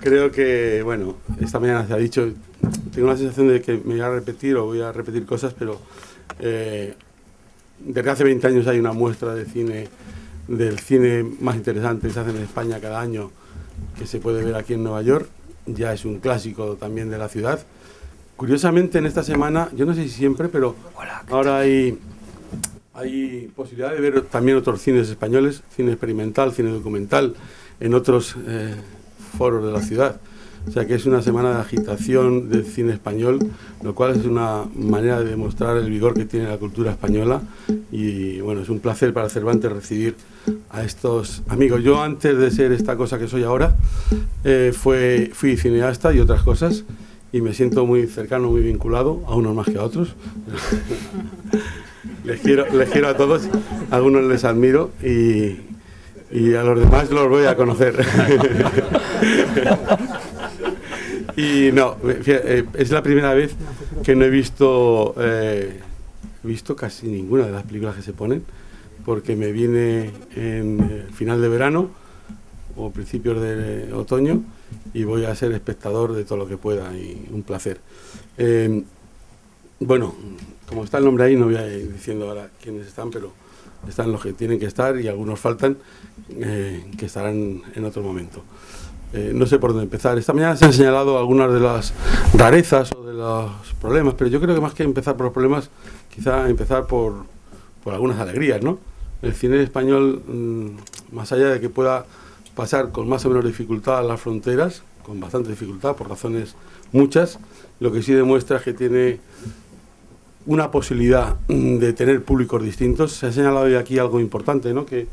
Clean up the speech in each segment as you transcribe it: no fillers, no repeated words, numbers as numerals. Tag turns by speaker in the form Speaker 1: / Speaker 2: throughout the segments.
Speaker 1: creo que, bueno, esta mañana se ha dicho, tengo la sensación de que me voy a repetir o voy a repetir cosas, pero desde hace 20 años hay una muestra de cine, del cine más interesante que se hace en España cada año, que se puede ver aquí en Nueva York. Ya es un clásico también de la ciudad. Curiosamente, en esta semana, yo no sé si siempre, pero ahora hay posibilidad de ver también otros cines españoles, cine experimental, cine documental, en otros foros de la ciudad. O sea que es una semana de agitación del cine español, lo cual es una manera de demostrar el vigor que tiene la cultura española. Y bueno, es un placer para Cervantes recibir a estos amigos. Yo, antes de ser esta cosa que soy ahora, fui cineasta y otras cosas, y me siento muy cercano, muy vinculado, a unos más que a otros. Les quiero a todos, a algunos les admiro y a los demás los voy a conocer. Y no, es la primera vez que no he visto casi ninguna de las películas que se ponen, porque me vine en final de verano o principios de otoño y voy a ser espectador de todo lo que pueda, y un placer. Bueno, como está el nombre ahí, no voy a ir diciendo ahora quiénes están, pero están los que tienen que estar y algunos faltan, que estarán en otro momento. No sé por dónde empezar. Esta mañana se han señalado algunas de las rarezas o de los problemas, pero yo creo que más que empezar por los problemas, quizá empezar por algunas alegrías, ¿no? El cine español, más allá de que pueda pasar con más o menos dificultad las fronteras, con bastante dificultad, por razones muchas, lo que sí demuestra es que tiene una posibilidad de tener públicos distintos. Se ha señalado hoy aquí algo importante, ¿no? Que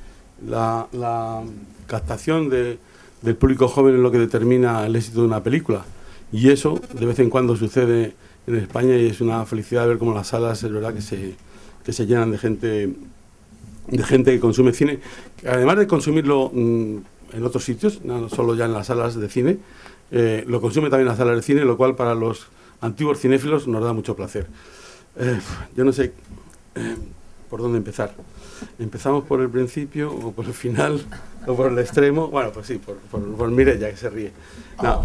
Speaker 1: la captación del público joven es lo que determina el éxito de una película, y eso de vez en cuando sucede en España, y es una felicidad ver cómo las salas, es verdad que se llenan de gente que consume cine, que además de consumirlo en otros sitios, no solo ya en las salas de cine, lo consume también en las salas de cine, lo cual para los antiguos cinéfilos nos da mucho placer. Yo no sé por dónde empezar. ¿Empezamos por el principio o por el final o por el extremo? Bueno, pues sí, por Mireia, que se ríe. No,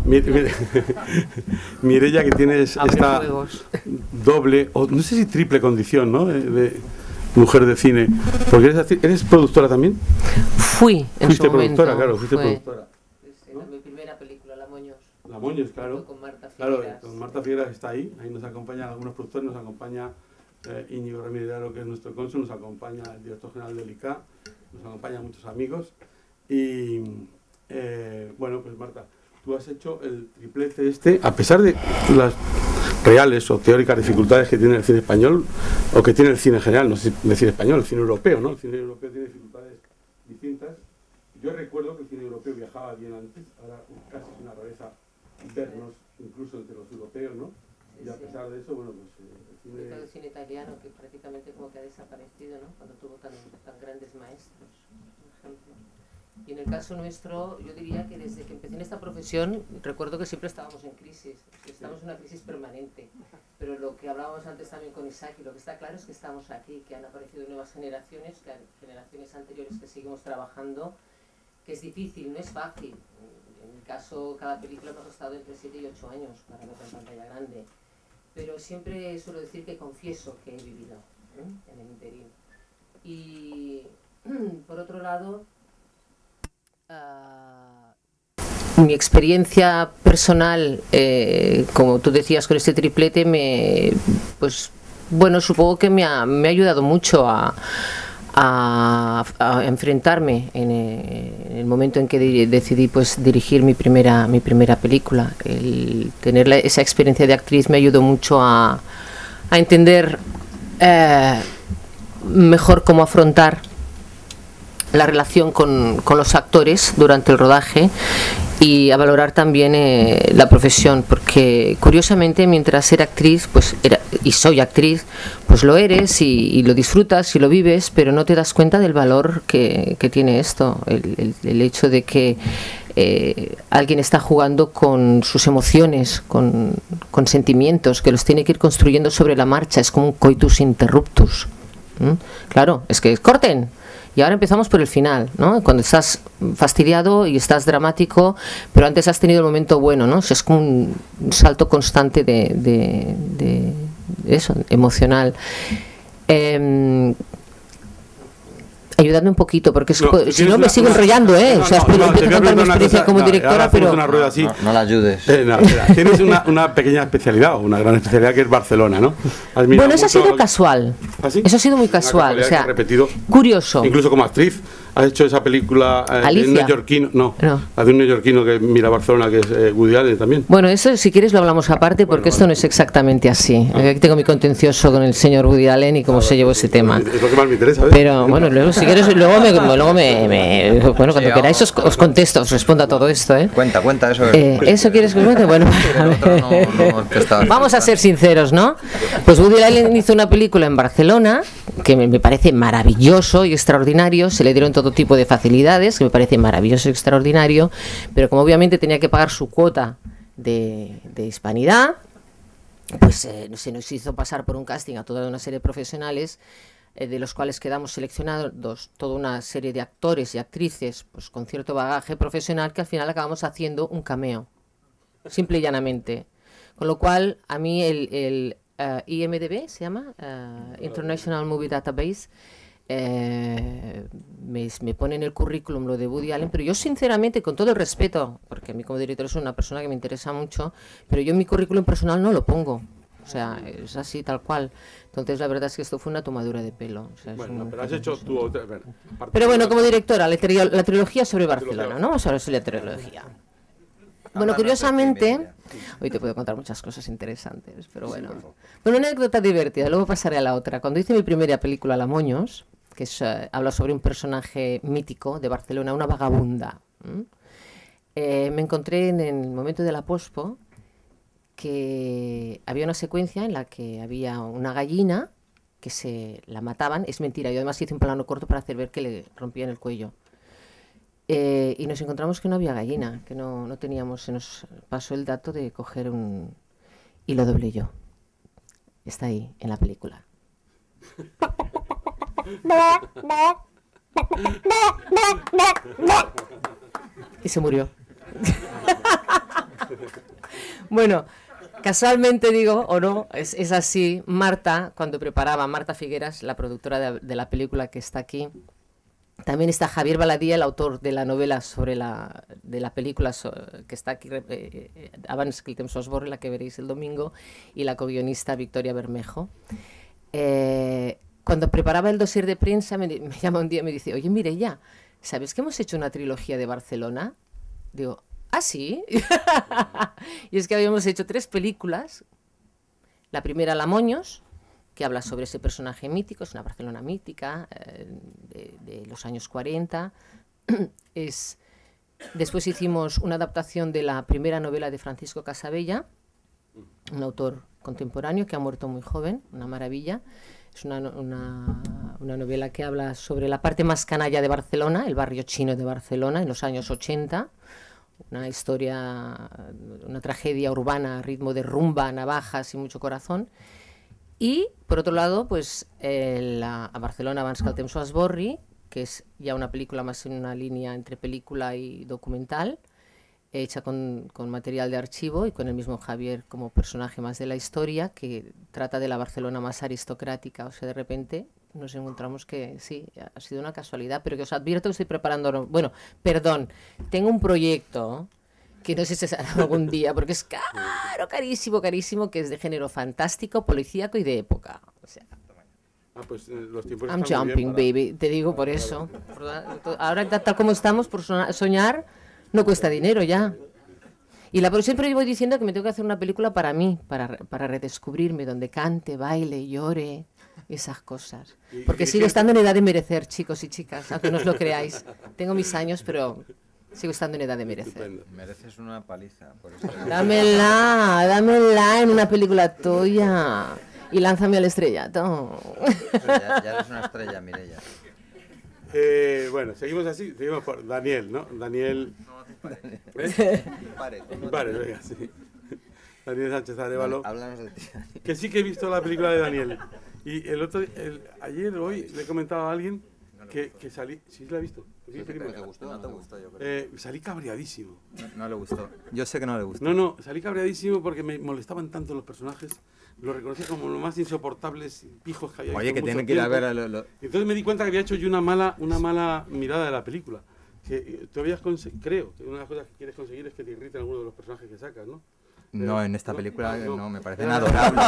Speaker 1: Mireia, que tiene esta doble, o no sé si triple condición, ¿no? De mujer de cine. Porque ¿eres productora también?
Speaker 2: Fuiste
Speaker 1: productora, claro, fuiste productora.
Speaker 2: ¿No? Mi primera película, La Moños.
Speaker 1: La Moños, claro.
Speaker 2: Con Marta Figueras.
Speaker 1: Claro, con Marta Figueras está ahí nos acompañan algunos productores, nos acompaña Íñigo Ramírez de Aro, que es nuestro cónsul, nos acompaña el director general del ICA, nos acompañan muchos amigos, y bueno, pues Marta, tú has hecho el triplete a pesar de las reales o teóricas dificultades que tiene el cine español, o que tiene el cine en general, no sé decir español, el cine europeo, ¿no? El cine europeo tiene dificultades distintas. Yo recuerdo que el cine europeo viajaba bien antes, ahora casi es una rareza vernos incluso entre los europeos, ¿no? Y a pesar de eso, bueno, pues
Speaker 2: el cine italiano, que prácticamente como que ha desaparecido, ¿no? Cuando tuvo tan grandes maestros, por ejemplo. Y en el caso nuestro, yo diría que desde que empecé en esta profesión, recuerdo que siempre estábamos en crisis, estamos en una crisis permanente. Pero lo que hablábamos antes también con Isaac, y lo que está claro es que estamos aquí, que han aparecido nuevas generaciones, que hay generaciones anteriores que seguimos trabajando, que es difícil, no es fácil. En mi caso, cada película me ha costado entre 7 y 8 años para verla en pantalla grande. Pero siempre suelo decir que confieso que he vivido en el interín. Y por otro lado, mi experiencia personal, como tú decías, con este triplete, pues bueno, supongo que me ha ayudado mucho a enfrentarme en el momento en que decidí pues dirigir mi primera película. El tener esa experiencia de actriz me ayudó mucho a entender mejor cómo afrontar la relación con los actores durante el rodaje, y a valorar también la profesión, porque curiosamente mientras era actriz, pues y soy actriz, pues lo eres y lo disfrutas y lo vives, pero no te das cuenta del valor que tiene esto, el hecho de que alguien está jugando con sus emociones, con sentimientos, que los tiene que ir construyendo sobre la marcha. Es como un coitus interruptus. Claro, es que corten. Y ahora empezamos por el final, ¿no? Cuando estás fastidiado y estás dramático, pero antes has tenido el momento bueno, ¿no? O sea, es como un salto constante de eso, emocional. Ayudadme un poquito, porque si no me sigo enrollando, ¿eh? O sea, empiezo a contar mi experiencia como directora, pero...
Speaker 3: No la ayudes.
Speaker 1: Tienes una pequeña especialidad, o una gran especialidad, que es Barcelona, ¿no?
Speaker 2: Bueno, eso ha sido casual.
Speaker 1: ¿Ah, sí?
Speaker 2: Eso ha sido muy casual. O sea,
Speaker 1: repetido,
Speaker 2: curioso.
Speaker 1: incluso como actriz. Has hecho esa película de un neoyorquino, la de un neoyorquino que mira Barcelona, que es Woody Allen también.
Speaker 2: Bueno, eso si quieres lo hablamos aparte, porque esto no es exactamente así. Aquí tengo mi contencioso con el señor Woody Allen y cómo se llevó ese tema.
Speaker 1: Es lo que más me interesa, ¿ves?
Speaker 2: Pero bueno, luego si quieres, bueno, cuando queráis os contesto, os respondo a todo esto, ¿eh?
Speaker 3: Cuenta eso.
Speaker 2: ¿Eso quieres que cuente? Bueno, vamos a ser sinceros, ¿no? Pues Woody Allen hizo una película en Barcelona que me parece maravilloso y extraordinario. Se le dieron todo tipo de facilidades, que me parece maravilloso y extraordinario, pero como obviamente tenía que pagar su cuota de hispanidad, pues se nos hizo pasar por un casting a toda una serie de profesionales, de los cuales quedamos seleccionados toda una serie de actores y actrices pues con cierto bagaje profesional, que al final acabamos haciendo un cameo, simple y llanamente. Con lo cual, a mí el IMDb, se llama International Movie Database, me pone en el currículum lo de Woody Allen, pero yo sinceramente, con todo el respeto, porque a mí como director es una persona que me interesa mucho, pero yo en mi currículum personal no lo pongo. O sea, es así, tal cual. Entonces, la verdad es que esto fue una tomadura de pelo. O sea,
Speaker 1: bueno, pero has hecho tú...
Speaker 2: Pero bueno, como directora, la trilogía sobre Barcelona, ¿no? Sobre la trilogía. Bueno, curiosamente, hoy te puedo contar muchas cosas interesantes, pero bueno. Bueno, una anécdota divertida, luego pasaré a la otra. Cuando hice mi primera película, La Moños, que habla sobre un personaje mítico de Barcelona, una vagabunda, me encontré en el momento de la pospo que había una secuencia en la que había una gallina que se la mataban. Es mentira, yo además hice un plano corto para hacer ver que le rompían el cuello. Y nos encontramos que no había gallina, que no teníamos, se nos pasó el dato de coger un... Y lo doblé yo. Está ahí, en la película. Y se murió. Bueno, casualmente digo, o no, es así. Marta, cuando preparaba, Marta Figueras, la productora de la película que está aquí, también está Javier Baladía, el autor de la novela de la película que está aquí, Abans que el temps Osborne, la que veréis el domingo, y la co-guionista Victoria Bermejo. Cuando preparaba el dossier de prensa, me llama un día y me dice: oye, Mireia, ¿sabes que hemos hecho una trilogía de Barcelona? Digo, ¿ah, sí? Y es que habíamos hecho 3 películas. La primera, La Moños, que habla sobre ese personaje mítico, es una Barcelona mítica, de los años 40. Después hicimos una adaptación de la primera novela de Francisco Casabella, un autor contemporáneo que ha muerto muy joven, una maravilla. Es una novela que habla sobre la parte más canalla de Barcelona, el barrio chino de Barcelona, en los años 80. Una historia, una tragedia urbana a ritmo de rumba, navajas y mucho corazón. Y, por otro lado, pues a Barcelona abans que el temps Osborne, que es ya una película más en una línea entre película y documental, hecha con material de archivo y con el mismo Javier como personaje más de la historia, que trata de la Barcelona más aristocrática. O sea, de repente nos encontramos que sí, ha sido una casualidad, pero que os advierto que estoy preparando... Bueno, perdón, tengo un proyecto que no sé si se hará algún día, porque es caro, carísimo, carísimo, que es de género fantástico, policíaco y de época. O sea,
Speaker 1: pues, los tiempos
Speaker 2: I'm
Speaker 1: están muy
Speaker 2: jumping,
Speaker 1: bien
Speaker 2: baby, te digo por eso. Ahora, tal como estamos, por soñar, no cuesta dinero ya. Y siempre voy diciendo que me tengo que hacer una película para mí, para redescubrirme, donde cante, baile, llore, esas cosas. Porque sigo estando en edad de merecer, chicos y chicas, aunque no os lo creáis. Tengo mis años, pero... sigo estando en edad de merecer.
Speaker 3: Estupendo. Mereces una paliza. Por eso.
Speaker 2: Dámela en una película tuya. Y lánzame al estrellato.
Speaker 3: Ya eres una estrella, Mireia.
Speaker 1: Bueno, seguimos así. Seguimos por Daniel, ¿no? Daniel...
Speaker 3: Pare,
Speaker 1: venga, sí. Daniel Sánchez Arévalo.
Speaker 3: Háblanos de ti.
Speaker 1: Que sí que he visto la película de Daniel. Y hoy le he comentado a alguien que salí... ¿Sí la has visto?
Speaker 3: Sí, pero ¿te gustó?
Speaker 4: No te gustó, yo creo.
Speaker 1: Salí cabreadísimo.
Speaker 4: No le gustó. Yo sé que no le gustó.
Speaker 1: No, salí cabreadísimo porque me molestaban tanto los personajes. Los reconocía como los más insoportables pijos que había
Speaker 4: Oye,
Speaker 1: visto
Speaker 4: que
Speaker 1: en
Speaker 4: tienen
Speaker 1: mucho
Speaker 4: que ir a
Speaker 1: tiempo.
Speaker 4: ver a
Speaker 1: Entonces me di cuenta que había hecho yo una mala mirada de la película. Que tú habías creo que una de las cosas que quieres conseguir es que te irriten algunos de los personajes que sacas, ¿no?
Speaker 4: No, en esta
Speaker 1: no,
Speaker 4: película
Speaker 1: no.
Speaker 4: no, me parecen adorables.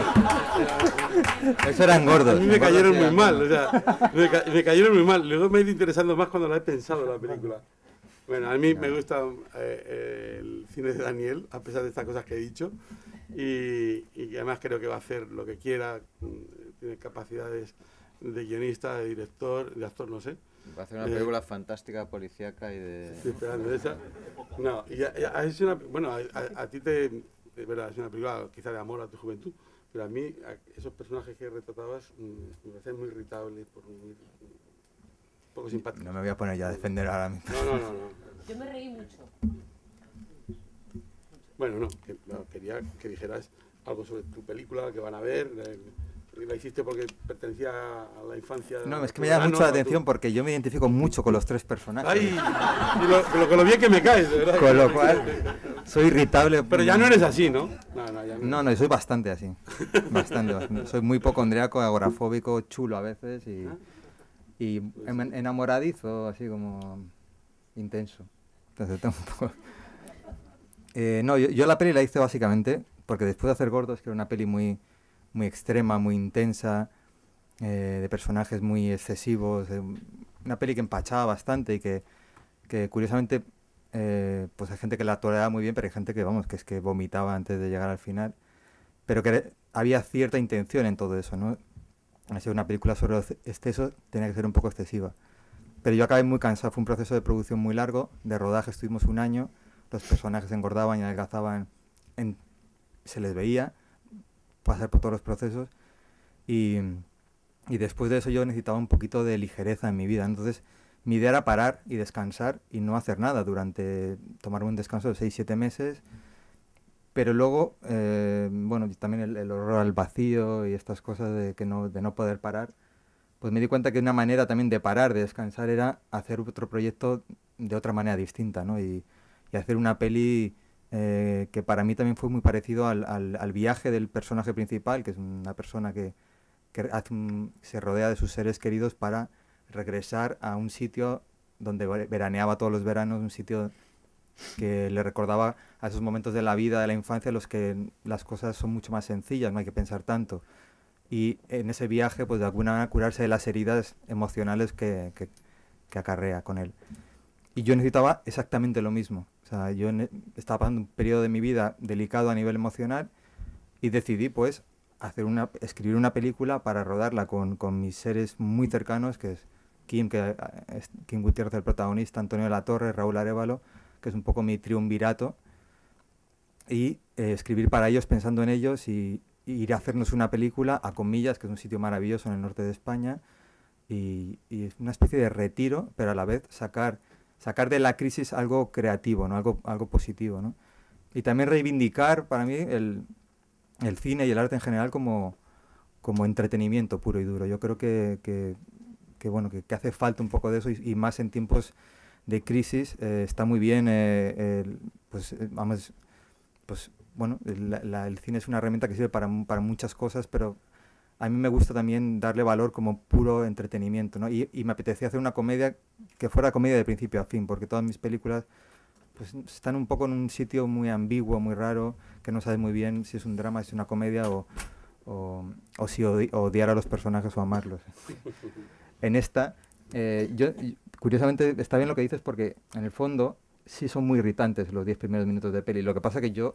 Speaker 4: Eso eran gordos.
Speaker 1: A mí me cayeron muy mal, o sea, me cayeron muy mal. Luego me ha ido interesando más cuando la he pensado la película. Bueno, a mí me gusta el cine de Daniel, a pesar de estas cosas que he dicho, y además creo que va a hacer lo que quiera, tiene capacidades de guionista, de director, de actor, no sé.
Speaker 3: Va a hacer una película fantástica, policíaca y de...
Speaker 1: Estoy esperando esa. No, es una, bueno, a ti es verdad, es una película quizá de amor a tu juventud, pero a mí esos personajes que retratabas me parecen muy irritables, muy poco simpáticos.
Speaker 4: No me voy a poner ya a defender ahora mismo.
Speaker 1: No.
Speaker 2: Yo me reí mucho.
Speaker 1: Bueno, quería que dijeras algo sobre tu película, que van a ver. La hiciste porque pertenecía a la infancia.
Speaker 4: No, es que me llama mucho la atención porque yo me identifico mucho con los tres personajes.
Speaker 1: ¡Ay! Con lo bien que me caes, de verdad.
Speaker 4: Con lo cual, soy irritable.
Speaker 1: Pero ya no eres así, ¿no?
Speaker 4: No, yo soy bastante así. Bastante. Soy muy hipocondriaco, agorafóbico, chulo a veces y enamoradizo, así como intenso. Entonces tengo un poco... no, yo la peli la hice básicamente porque después de hacer Gordos, que era una peli muy extrema, muy intensa, de personajes muy excesivos, una peli que empachaba bastante y que curiosamente pues hay gente que la toleraba muy bien, pero hay gente que es que vomitaba antes de llegar al final, pero que había cierta intención en todo eso, ¿no? Ha sido una película sobre los excesos, tenía que ser un poco excesiva. Pero yo acabé muy cansado, fue un proceso de producción muy largo, de rodaje estuvimos un año, los personajes engordaban y adelgazaban, se les veía pasar por todos los procesos y después de eso yo necesitaba un poquito de ligereza en mi vida, entonces mi idea era parar y descansar y no hacer nada tomarme un descanso de 6-7 meses, pero luego, bueno, también el horror al vacío y estas cosas de no poder parar, pues me di cuenta que una manera también de parar, de descansar, era hacer otro proyecto de otra manera distinta, ¿no? Y hacer una peli que para mí también fue muy parecido al viaje del personaje principal, que es una persona que se rodea de sus seres queridos para regresar a un sitio donde veraneaba todos los veranos, un sitio que le recordaba a esos momentos de la vida, de la infancia, en los que las cosas son mucho más sencillas, no hay que pensar tanto. Y en ese viaje, pues de alguna manera curarse de las heridas emocionales que acarrea con él. Y yo necesitaba exactamente lo mismo. O sea, yo estaba pasando un periodo de mi vida delicado a nivel emocional y decidí, pues, escribir una película para rodarla con mis seres muy cercanos, que es Kim Gutiérrez, el protagonista, Antonio de la Torre, Raúl Arévalo, que es un poco mi triunvirato, y escribir para ellos pensando en ellos y ir a hacernos una película a Comillas, que es un sitio maravilloso en el norte de España, y es una especie de retiro, pero a la vez sacar de la crisis algo creativo, ¿no? algo positivo, ¿no? Y también reivindicar para mí el cine y el arte en general como entretenimiento puro y duro. Yo creo que hace falta un poco de eso y más en tiempos de crisis. Está muy bien, el cine es una herramienta que sirve para muchas cosas, pero a mí me gusta también darle valor como puro entretenimiento, ¿no? Y me apetecía hacer una comedia que fuera comedia de principio a fin, porque todas mis películas pues están un poco en un sitio muy ambiguo, muy raro, que no sabes muy bien si es un drama, si es una comedia o si odiar a los personajes o amarlos. En esta, curiosamente está bien lo que dices porque en el fondo sí son muy irritantes los 10 primeros minutos de peli. Lo que pasa que yo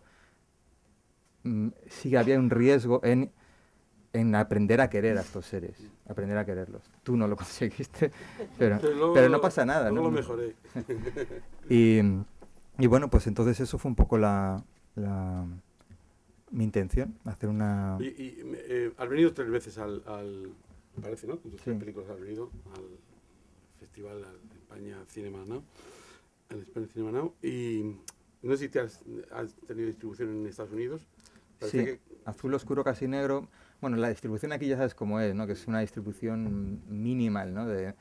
Speaker 4: sí había un riesgo en aprender a querer a estos seres, aprender a quererlos. Tú no lo conseguiste, pero no pasa nada.
Speaker 1: No lo mejoré.
Speaker 4: Y bueno, pues entonces eso fue un poco mi intención, hacer una...
Speaker 1: Has venido 3 veces me parece, ¿no? Con tus 3 películas has venido al festival de España Cinema Now, al España Cinema Now, y no sé si has tenido distribución en Estados Unidos.
Speaker 4: Sí, azul oscuro casi negro. Bueno, la distribución aquí ya sabes cómo es, ¿no? Que es una distribución minimal, ¿no? De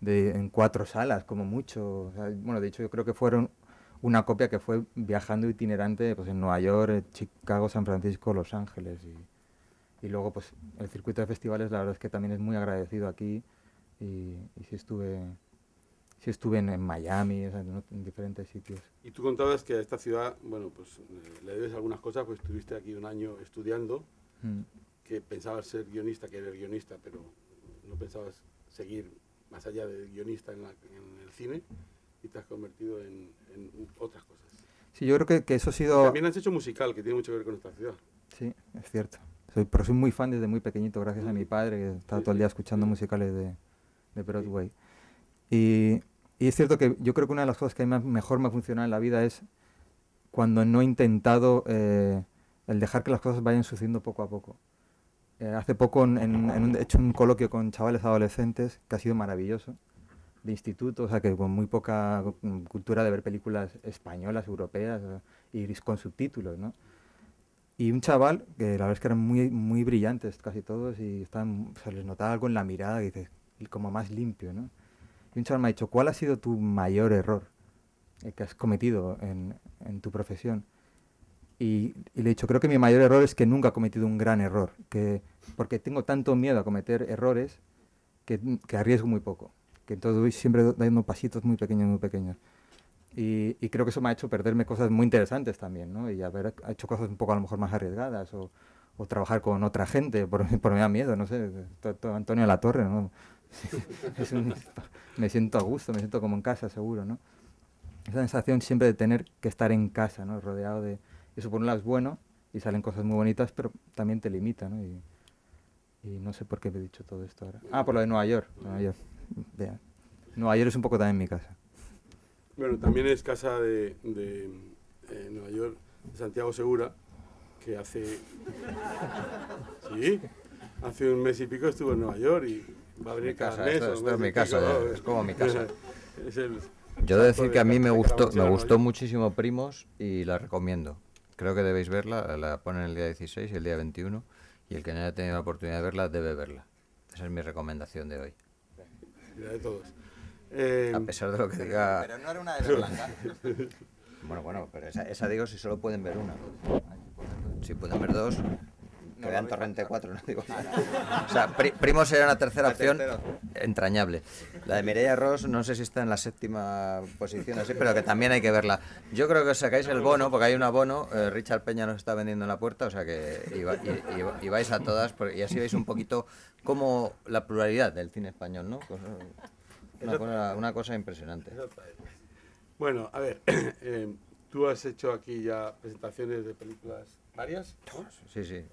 Speaker 4: en 4 salas, como mucho. O sea, bueno, de hecho yo creo que fueron una copia que fue viajando itinerante pues, en Nueva York, Chicago, San Francisco, Los Ángeles. Y luego pues el circuito de festivales la verdad es que también es muy agradecido aquí. Y sí estuve en Miami, o sea, en diferentes sitios.
Speaker 1: Y tú contabas que a esta ciudad, bueno, pues le debes algunas cosas, pues estuviste aquí un año estudiando, que pensabas ser guionista, que eres guionista, pero no pensabas seguir más allá de guionista en el cine, y te has convertido en otras cosas.
Speaker 4: Sí, yo creo que eso ha sido...
Speaker 1: Y también has hecho musical, que tiene mucho que ver con esta ciudad.
Speaker 4: Sí, es cierto. Pero soy muy fan desde muy pequeñito, gracias a mi padre, que estaba todo el día escuchando musicales de Broadway. Y es cierto que yo creo que una de las cosas que mejor me ha funcionado en la vida es cuando no he intentado el dejar que las cosas vayan sucediendo poco a poco. Hace poco he hecho un coloquio con chavales adolescentes que ha sido maravilloso, de instituto, o sea que con muy poca cultura de ver películas españolas, europeas y con subtítulos, ¿no? Y un chaval, que la verdad es que eran muy, muy brillantes casi todos y se les notaba algo en la mirada que dices, como más limpio, ¿no? Y un chaval me ha dicho, ¿cuál ha sido tu mayor error que has cometido en tu profesión? Y le he dicho, creo que mi mayor error es que nunca he cometido un gran error, porque tengo tanto miedo a cometer errores que arriesgo muy poco, que entonces voy siempre dando pasitos muy pequeños, muy pequeños. Y creo que eso me ha hecho perderme cosas muy interesantes también, ¿no? Y haber hecho cosas un poco a lo mejor más arriesgadas o trabajar con otra gente, por me da miedo, no sé, Antonio Latorre, ¿no? Me siento a gusto, me siento como en casa, seguro, ¿no? Esa sensación siempre de tener que estar en casa, ¿no? Rodeado de... Eso por un lado es bueno y salen cosas muy bonitas, pero también te limita, ¿no? Y no sé por qué he dicho todo esto ahora. Ah, por lo de Nueva York. Vea. Nueva York es un poco también mi casa.
Speaker 1: Bueno, también es casa de Nueva York, de Santiago Segura, que hace un mes y pico estuvo en Nueva York y va a venir cada mes.
Speaker 3: Esto es mi casa, es como mi casa. Yo
Speaker 1: Yo
Speaker 3: he de decir que a mí me gustó muchísimo Primos y la recomiendo. Creo que debéis verla, la ponen el día 16 y el día 21, y el que no haya tenido la oportunidad de verla, debe verla. Esa es mi recomendación de hoy.
Speaker 1: La de todos.
Speaker 3: A pesar de lo que diga...
Speaker 4: Pero no era una de Berlanga.
Speaker 3: Bueno, pero esa digo si solo pueden ver una. Si pueden ver dos, que vean Torrente 4, no digo nada. O sea, Primos era una tercera opción entrañable. La de Mireia Ros, no sé si está en la 7ª posición así, pero que también hay que verla. Yo creo que os sacáis el bono, porque hay un abono, Richard Peña nos está vendiendo en la puerta, o sea que y vais a todas, y así veis un poquito como la pluralidad del cine español, ¿no? Una cosa impresionante.
Speaker 1: Bueno, a ver, tú has hecho aquí ya presentaciones de películas varias, ¿no?
Speaker 3: Sí.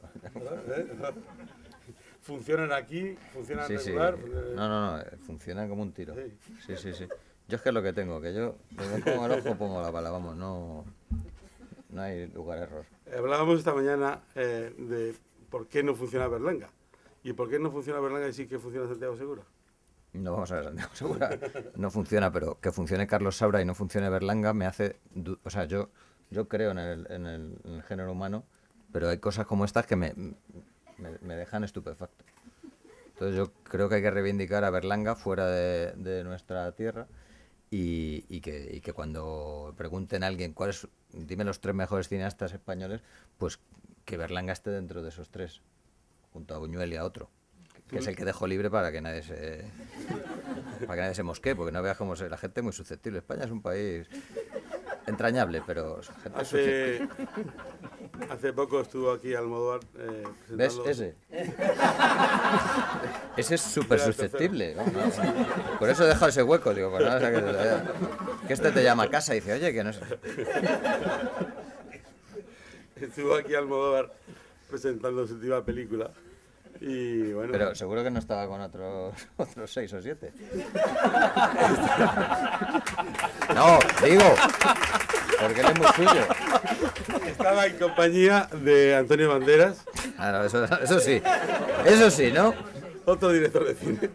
Speaker 1: ¿Funcionan aquí? ¿Funcionan
Speaker 3: Sí.
Speaker 1: regular?
Speaker 3: No, funcionan como un tiro. Sí. Yo es que es lo que tengo, que yo me pongo el ojo, pongo la bala, vamos, no hay lugar a error.
Speaker 1: Hablábamos esta mañana de por qué no funciona Berlanga. ¿Y por qué no funciona Berlanga y sí que funciona Santiago Segura?
Speaker 3: No vamos a ver Santiago Segura. No funciona, pero que funcione Carlos Saura y no funcione Berlanga me hace... O sea, yo creo en el género humano, pero hay cosas como estas que me dejan estupefacto. Entonces yo creo que hay que reivindicar a Berlanga fuera de nuestra tierra y que cuando pregunten a alguien dime los 3 mejores cineastas españoles, pues que Berlanga esté dentro de esos 3, junto a Buñuel y a otro, que es el que dejo libre para que nadie se mosquee, porque no veas cómo la gente es muy susceptible. España es un país entrañable, pero gente
Speaker 1: hace poco estuvo aquí Almodóvar presentando...
Speaker 3: ¿Ves? Ese es súper susceptible. ¿No? Por eso he dejado ese hueco, digo, pues nada, que este te llama a casa y dice, oye, que no sé.
Speaker 1: Estuvo aquí Almodóvar presentando su última película. Y bueno,
Speaker 3: pero seguro que no estaba con otros 6 o 7. No, digo, porque él es muy suyo.
Speaker 1: Estaba en compañía de Antonio Banderas.
Speaker 3: Ah, no, eso sí, ¿no?
Speaker 1: Otro director de cine.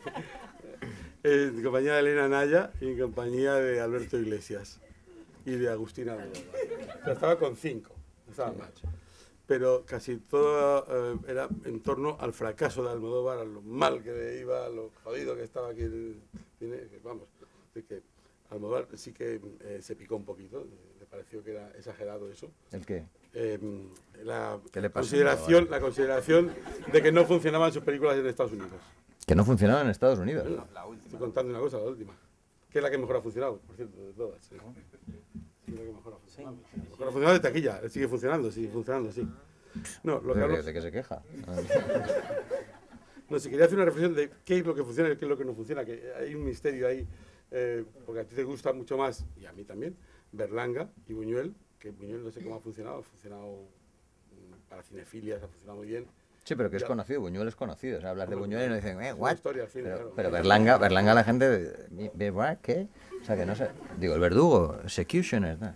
Speaker 1: En compañía de Elena Naya y en compañía de Alberto Iglesias y de Agustina Almodóvar. Pero estaba con 5, no estaba mal. pero casi todo era en torno al fracaso de Almodóvar, a lo mal que le iba, a lo jodido que estaba aquí en el cine, vamos, es que Almodóvar sí que se picó un poquito, le pareció que era exagerado eso.
Speaker 3: ¿El qué?
Speaker 1: La
Speaker 3: ¿Qué le pasó?
Speaker 1: consideración de que no funcionaban sus películas en Estados Unidos.
Speaker 3: Que no funcionaba en Estados Unidos.
Speaker 1: Estoy contando una cosa, la última, que es la que mejor ha funcionado, por cierto, de todas. Sí, la que mejor ha funcionado. Mejor ha funcionado de taquilla, sigue funcionando, sí. No, lo que hablo...
Speaker 3: ¿De qué se queja?
Speaker 1: No, si quería hacer una reflexión de qué es lo que funciona y qué es lo que no funciona, que hay un misterio ahí, porque a ti te gusta mucho más, y a mí también, Berlanga y Buñuel, que Buñuel no sé cómo ha funcionado para cinefilias, ha funcionado muy bien.
Speaker 3: Sí, pero que es conocido, Buñuel es conocido. O sea, hablas de Buñuel y nos dicen, what?
Speaker 1: Historia, al fin, claro.
Speaker 3: Pero Berlanga la gente, ¿qué? O sea, que no sé. Digo, el verdugo, executioner, ¿no?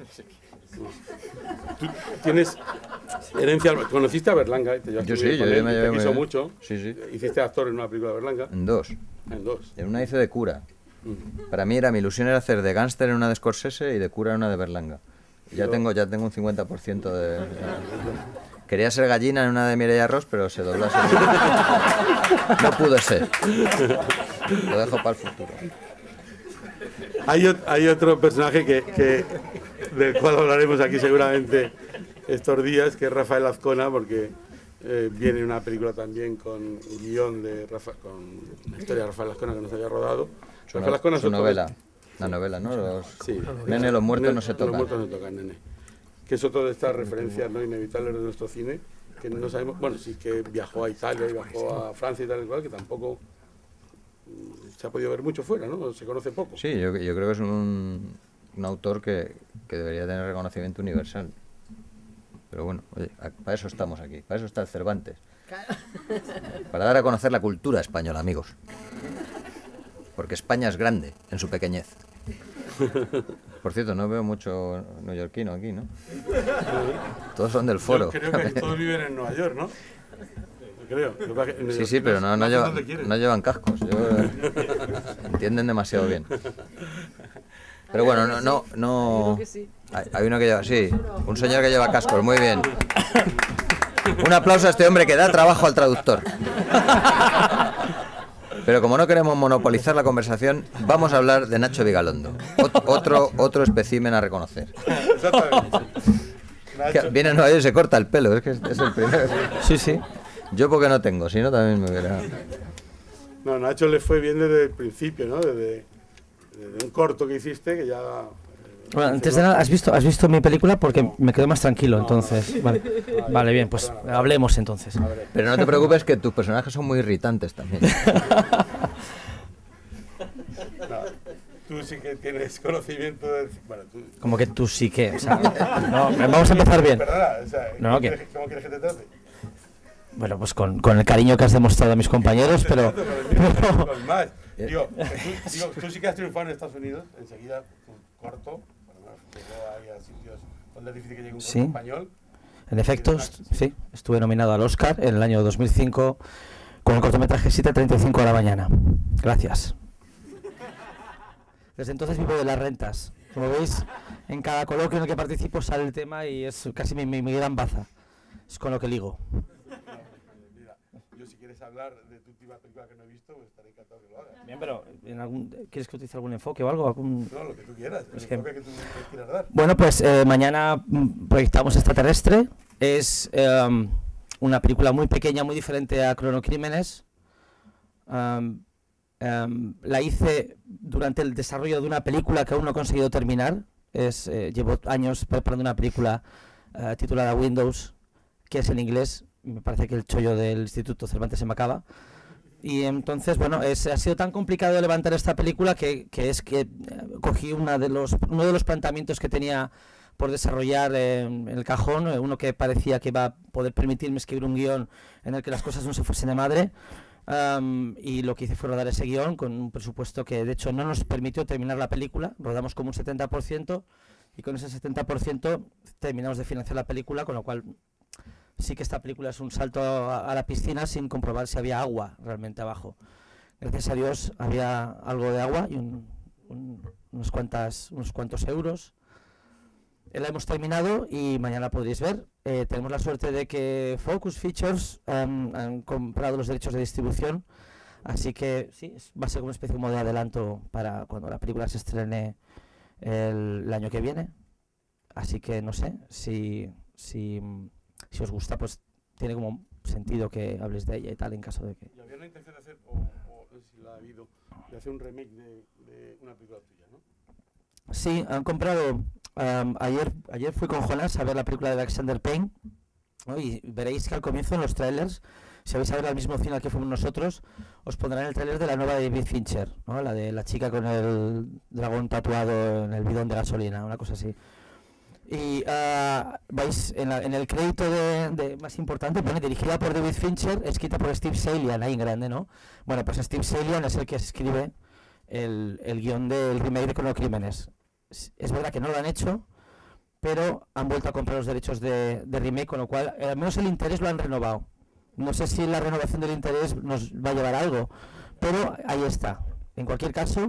Speaker 1: Tú tienes herencia, conociste a Berlanga,
Speaker 3: Yo sí, yo me llevé
Speaker 1: te quiso mucho.
Speaker 3: Sí.
Speaker 1: Hiciste actor en una película de Berlanga.
Speaker 3: En dos.
Speaker 1: En
Speaker 3: una hice de cura. Para mí mi ilusión era hacer de gángster en una de Scorsese y de cura en una de Berlanga. Ya tengo un 50% de... Quería ser gallina en una de Mireia Ros, pero se dobló así. No pudo ser. Lo dejo para el futuro.
Speaker 1: Hay otro personaje del cual hablaremos aquí seguramente estos días, que es Rafael Azcona, porque viene una película también con guión con la historia de Rafael Azcona que nos había rodado.
Speaker 3: Su novela. La novela, ¿no?
Speaker 1: Sí.
Speaker 3: Nene, los muertos no se tocan.
Speaker 1: Los muertos no se tocan, nene. Que es otra de estas referencias no inevitables de nuestro cine, que no sabemos, bueno, sí que viajó a Italia y viajó a Francia y tal y cual, que tampoco se ha podido ver mucho fuera, ¿no? Se conoce poco.
Speaker 3: Sí, yo creo que es un autor que debería tener reconocimiento universal. Pero bueno, oye, para eso estamos aquí, para eso está el Cervantes. Para dar a conocer la cultura española, amigos. Porque España es grande en su pequeñez. Por cierto, no veo mucho neoyorquino aquí, ¿no? Todos son del foro.
Speaker 1: Yo creo que todos viven en Nueva York, ¿no? Creo.
Speaker 3: Sí, pero no llevan cascos. Entienden demasiado bien. Pero bueno, no. Hay uno que lleva, sí, un señor que lleva cascos, muy bien. Un aplauso a este hombre que da trabajo al traductor. Pero como no queremos monopolizar la conversación, vamos a hablar de Nacho Vigalondo. Otro espécimen a reconocer.
Speaker 1: Exactamente.
Speaker 3: Viene a Nueva York y se corta el pelo, es que es el primero.
Speaker 5: Sí.
Speaker 3: Yo porque no tengo, si no también me hubiera...
Speaker 1: No, Nacho le fue bien desde el principio, ¿no? Desde un corto que hiciste, que ya...
Speaker 5: Bueno, antes de nada, ¿has visto mi película? Porque me quedo más tranquilo, entonces. Vale, bien, pues hablemos entonces.
Speaker 3: Pero no te preocupes que tus personajes son muy irritantes también.
Speaker 1: No, tú sí que tienes conocimiento de... Bueno,
Speaker 5: Como que tú sí que... O sea, no, vamos a empezar bien.
Speaker 1: Perdona, o sea,
Speaker 5: No,
Speaker 1: ¿cómo quieres que te trate?
Speaker 5: Bueno, pues con el cariño que has demostrado a mis compañeros, pero...
Speaker 1: Con más. Digo, tú sí que has triunfado en Estados Unidos, enseguida tu corto, llegó ahí a sitios donde es difícil que llegue un corto español.
Speaker 5: En efecto, sí, estuve nominado al Oscar en el año 2005 con el cortometraje 7:35 de la mañana. Gracias. Desde entonces vivo de las rentas. Como veis, en cada coloquio en el que participo sale el tema y es casi mi gran baza. Es con lo que ligo.
Speaker 1: Mira, yo si quieres hablar de tu última película que no he visto, pues estaré encantado que lo hagas.
Speaker 5: Bien, pero ¿quieres que utilice algún enfoque o algo?
Speaker 1: No, lo que tú quieras, el enfoque que tú quieras dar.
Speaker 5: Bueno, pues mañana proyectamos Extraterrestre. Es una película muy pequeña, muy diferente a Cronocrímenes. La hice durante el desarrollo de una película que aún no he conseguido terminar. Llevo años preparando una película titulada Windows, que es en inglés. Me parece que el chollo del Instituto Cervantes se me acaba. Y entonces, bueno, ha sido tan complicado levantar esta película que cogí uno de los planteamientos que tenía por desarrollar en el cajón, uno que parecía que iba a poder permitirme escribir un guión en el que las cosas no se fuesen de madre. Y lo que hice fue rodar ese guión con un presupuesto que de hecho no nos permitió terminar la película. Rodamos como un 70% y con ese 70% terminamos de financiar la película, con lo cual sí que esta película es un salto a la piscina sin comprobar si había agua realmente abajo. Gracias a Dios había algo de agua y unos cuantos euros. la hemos terminado y mañana la podréis ver. Tenemos la suerte de que Focus Features han comprado los derechos de distribución, así que sí, va a ser como una especie como de adelanto para cuando la película se estrene el año que viene. Así que no sé, si os gusta, pues tiene como sentido que hables de ella y tal, en caso de que...
Speaker 1: ¿Y había una intención de hacer, o no sé si la ha habido, de hacer un remake de una película tuya, ¿no?
Speaker 5: Sí, han comprado... ayer fui con Jonas a ver la película de Alexander Payne, ¿no? Y veréis que al comienzo en los trailers, si vais a ver al mismo cine al que fuimos nosotros, os pondrán el trailer de la nueva de David Fincher, ¿no? La de la chica con el dragón tatuado en el bidón de gasolina, una cosa así. Y vais en el crédito de más importante, pone dirigida por David Fincher, escrita por Steve Salian, ahí en grande, ¿no? Bueno, pues Steve Salian es el que escribe el guión del remake de Cronocrímenes. Es verdad que no lo han hecho, pero han vuelto a comprar los derechos de remake, con lo cual al menos el interés lo han renovado. No sé si la renovación del interés nos va a llevar a algo, pero ahí está. En cualquier caso,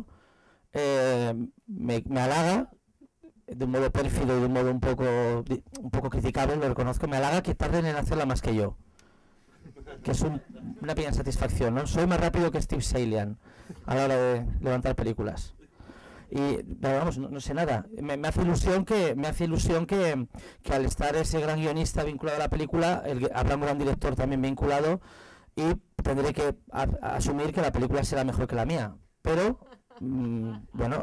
Speaker 5: me halaga, de un modo pérfido y de un modo un poco criticable, lo reconozco, me halaga que tarden en hacerla más que yo. Que es una pequeña satisfacción, ¿no? Soy más rápido que Steve Salian a la hora de levantar películas. Y vamos, no sé nada. Me hace ilusión que al estar ese gran guionista vinculado a la película, habrá un gran director también vinculado, y tendré que asumir que la película será mejor que la mía. Pero bueno,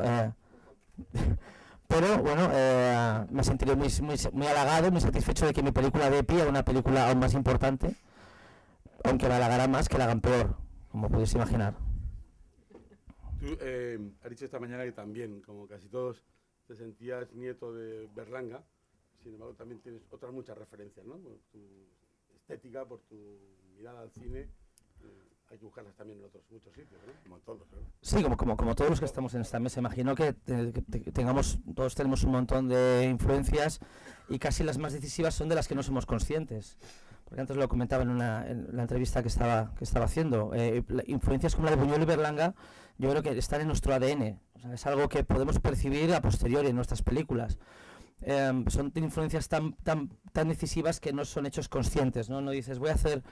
Speaker 5: me sentiré muy halagado, muy satisfecho de que mi película dé pie a una película aún más importante, aunque me halagará más que la hagan peor, como podéis imaginar.
Speaker 1: Tú has dicho esta mañana que también, como casi todos, te sentías nieto de Berlanga. Sin embargo, también tienes otras muchas referencias, ¿no? Por tu estética, por tu mirada al cine. Hay que buscarlas también en otros muchos sitios, ¿no? Como todos, ¿no?
Speaker 5: Sí, como todos los que estamos en esta mesa. Imagino que todos tenemos un montón de influencias, y casi las más decisivas son de las que no somos conscientes. Porque antes lo comentaba en la entrevista que estaba haciendo. Influencias como la de Buñuel y Berlanga, yo creo que están en nuestro ADN. O sea, es algo que podemos percibir a posteriori en nuestras películas. Son influencias tan decisivas que no son hechos conscientes, ¿no? No dices, voy a hacer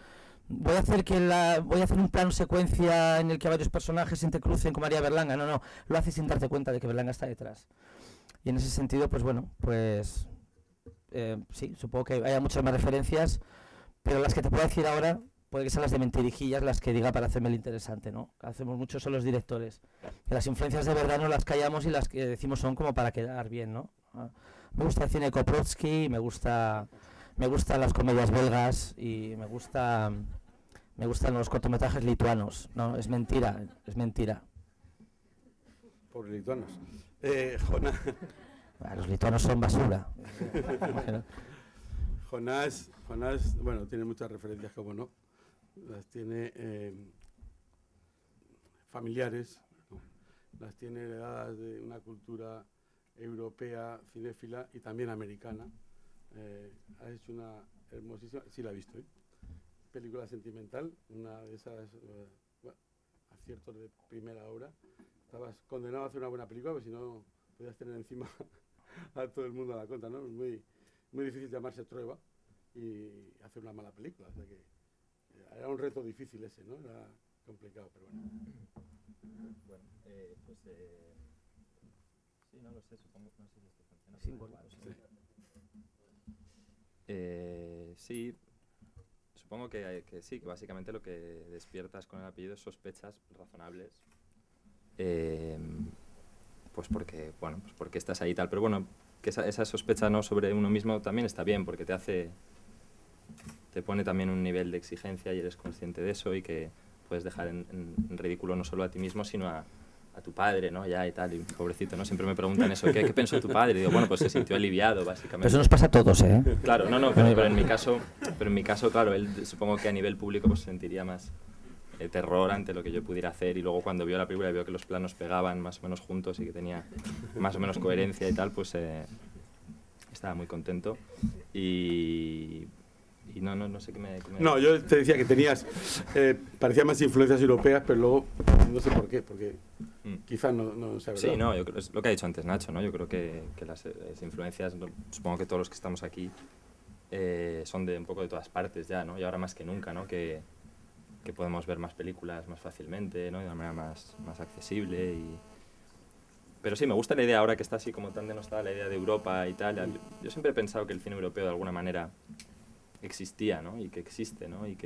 Speaker 5: un plano secuencia en el que varios personajes se intercrucen con María Berlanga. No, lo haces sin darte cuenta de que Berlanga está detrás. Y en ese sentido, pues bueno, pues sí, supongo que haya muchas más referencias, pero las que te puedo decir ahora puede que sean las de mentirijillas las que diga para hacerme el interesante, ¿no? Que hacemos mucho son los directores. Que las influencias de verdad no las callamos, y las que decimos son como para quedar bien, ¿no? Me gusta el cine de Koprowski, me gustan las comedias belgas, y me gustan los cortometrajes lituanos. No, es mentira.
Speaker 1: Pobres lituanos. Jonás.
Speaker 5: Los lituanos son basura.
Speaker 1: Jonás, bueno, tiene muchas referencias, como no. Las tiene familiares, ¿no? Las tiene heredadas de una cultura europea, cinéfila y también americana. Ha hecho una hermosísima, sí la he visto, película sentimental, una de esas aciertos de primera hora. Estabas condenado a hacer una buena película, porque si no podías tener encima a todo el mundo a la contra, ¿no? Es muy difícil llamarse Trueba y hacer una mala película. O sea que era un reto difícil ese, ¿no? Era complicado, pero bueno.
Speaker 6: Bueno, pues sí, no lo sé, supongo que no sé si esto funciona. Sí, supongo que sí, que básicamente lo que despiertas con el apellido es sospechas razonables. Pues porque estás ahí y tal, pero bueno, que esa sospecha, ¿no?, sobre uno mismo también está bien, porque te pone también un nivel de exigencia y eres consciente de eso, y que puedes dejar en ridículo no solo a ti mismo, sino a tu padre, ¿no? Ya y tal, y pobrecito, ¿no? Siempre me preguntan eso, ¿qué pensó tu padre? Y digo, bueno, pues se sintió aliviado, básicamente.
Speaker 5: Pero eso nos pasa a todos, ¿eh?
Speaker 6: Claro, pero en mi caso, claro, él supongo que a nivel público pues sentiría más terror ante lo que yo pudiera hacer, y luego cuando vio la película y vio que los planos pegaban más o menos juntos y que tenía más o menos coherencia y tal, pues estaba muy contento. Y no sé qué me...
Speaker 1: No, yo te decía que tenías, parecían más influencias europeas, pero luego no sé por qué, porque quizás no sea verdad.
Speaker 6: Sí, no, yo creo, es lo que ha dicho antes Nacho, ¿no? Yo creo que las influencias, supongo que todos los que estamos aquí son de un poco de todas partes ya, ¿no? Y ahora más que nunca, ¿no? Que podemos ver más películas más fácilmente, ¿no? De una manera más accesible y... Pero sí, me gusta la idea ahora que está así como tan denostada la idea de Europa y tal. Yo siempre he pensado que el cine europeo de alguna manera existía, ¿no? Y que existe, ¿no? Y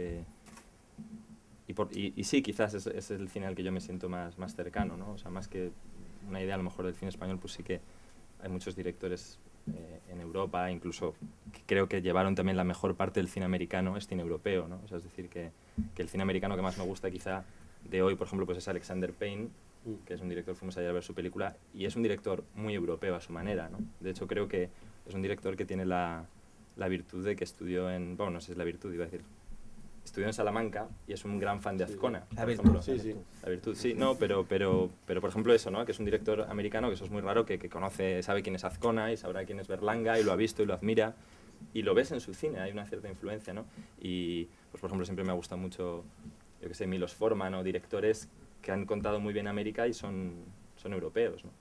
Speaker 6: sí, quizás es el cine al que yo me siento más cercano, ¿no? O sea, más que una idea a lo mejor del cine español, pues sí que hay muchos directores en Europa, incluso que creo que llevaron también la mejor parte del cine americano, es cine europeo, ¿no? O sea, es decir, que el cine americano que más me gusta quizá de hoy, por ejemplo, pues es Alexander Payne, que es un director, fuimos ayer a ver su película, y es un director muy europeo a su manera, ¿no? De hecho, creo que es un director que tiene la virtud de que estudió en... Bueno, no sé si es la virtud, iba a decir. Estudió en Salamanca y es un gran fan de Azcona.
Speaker 5: La virtud.
Speaker 6: Ejemplo.
Speaker 1: Sí.
Speaker 6: La virtud, sí. No, pero por ejemplo eso, ¿no? Que es un director americano, que eso es muy raro, que conoce, sabe quién es Azcona y sabrá quién es Berlanga y lo ha visto y lo admira. Y lo ves en su cine, hay una cierta influencia, ¿no? Y, pues por ejemplo, siempre me ha gustado mucho, yo que sé, Milos Forman o directores que han contado muy bien América y son europeos, ¿no?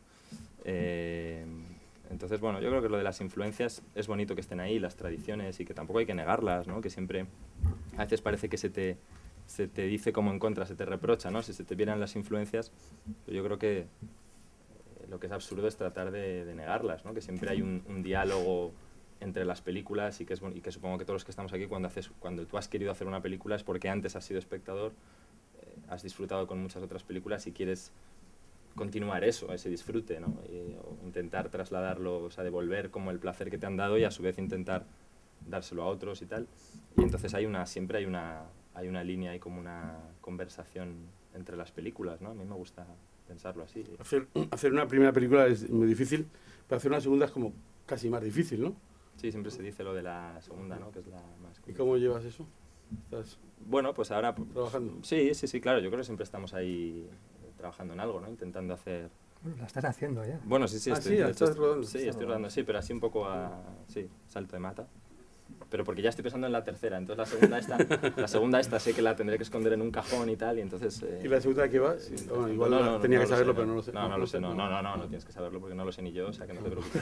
Speaker 6: Entonces, bueno, yo creo que lo de las influencias es bonito que estén ahí, las tradiciones, y que tampoco hay que negarlas, ¿no? Que siempre, a veces parece que se te dice como en contra, se te reprocha, ¿no? Si se te vieran las influencias, yo creo que lo que es absurdo es tratar de negarlas, ¿no? Que siempre hay un diálogo entre las películas y que supongo que todos los que estamos aquí, cuando tú has querido hacer una película es porque antes has sido espectador, has disfrutado con muchas otras películas y quieres continuar eso, ese disfrute, ¿no? O intentar trasladarlo, o sea, devolver como el placer que te han dado y a su vez intentar dárselo a otros y tal. Y entonces siempre hay una línea, hay como una conversación entre las películas, ¿no? A mí me gusta pensarlo así.
Speaker 1: Hacer una primera película es muy difícil, pero hacer una segunda es como casi más difícil, ¿no?
Speaker 6: Sí, siempre se dice lo de la segunda, ¿no? Que es la más...
Speaker 1: ¿Y cómo llevas eso? ¿Estás
Speaker 6: Bueno, pues ahora...
Speaker 1: trabajando?
Speaker 6: Sí, claro, yo creo que siempre estamos ahí trabajando en algo, ¿no? Intentando hacer...
Speaker 7: Bueno, la estás haciendo ya.
Speaker 6: Bueno, sí,
Speaker 1: estoy rodando.
Speaker 6: Sí, estoy rodando, sí, pero así un poco salto de mata. Pero porque ya estoy pensando en la tercera, entonces la segunda esta sé que la tendré que esconder en un cajón y tal, y entonces...
Speaker 1: ¿Y la segunda de qué va? Sí, bueno, igual tenía que saberlo, pero no lo sé.
Speaker 6: No lo sé, no tienes que saberlo porque no lo sé ni yo, o sea que no te preocupes.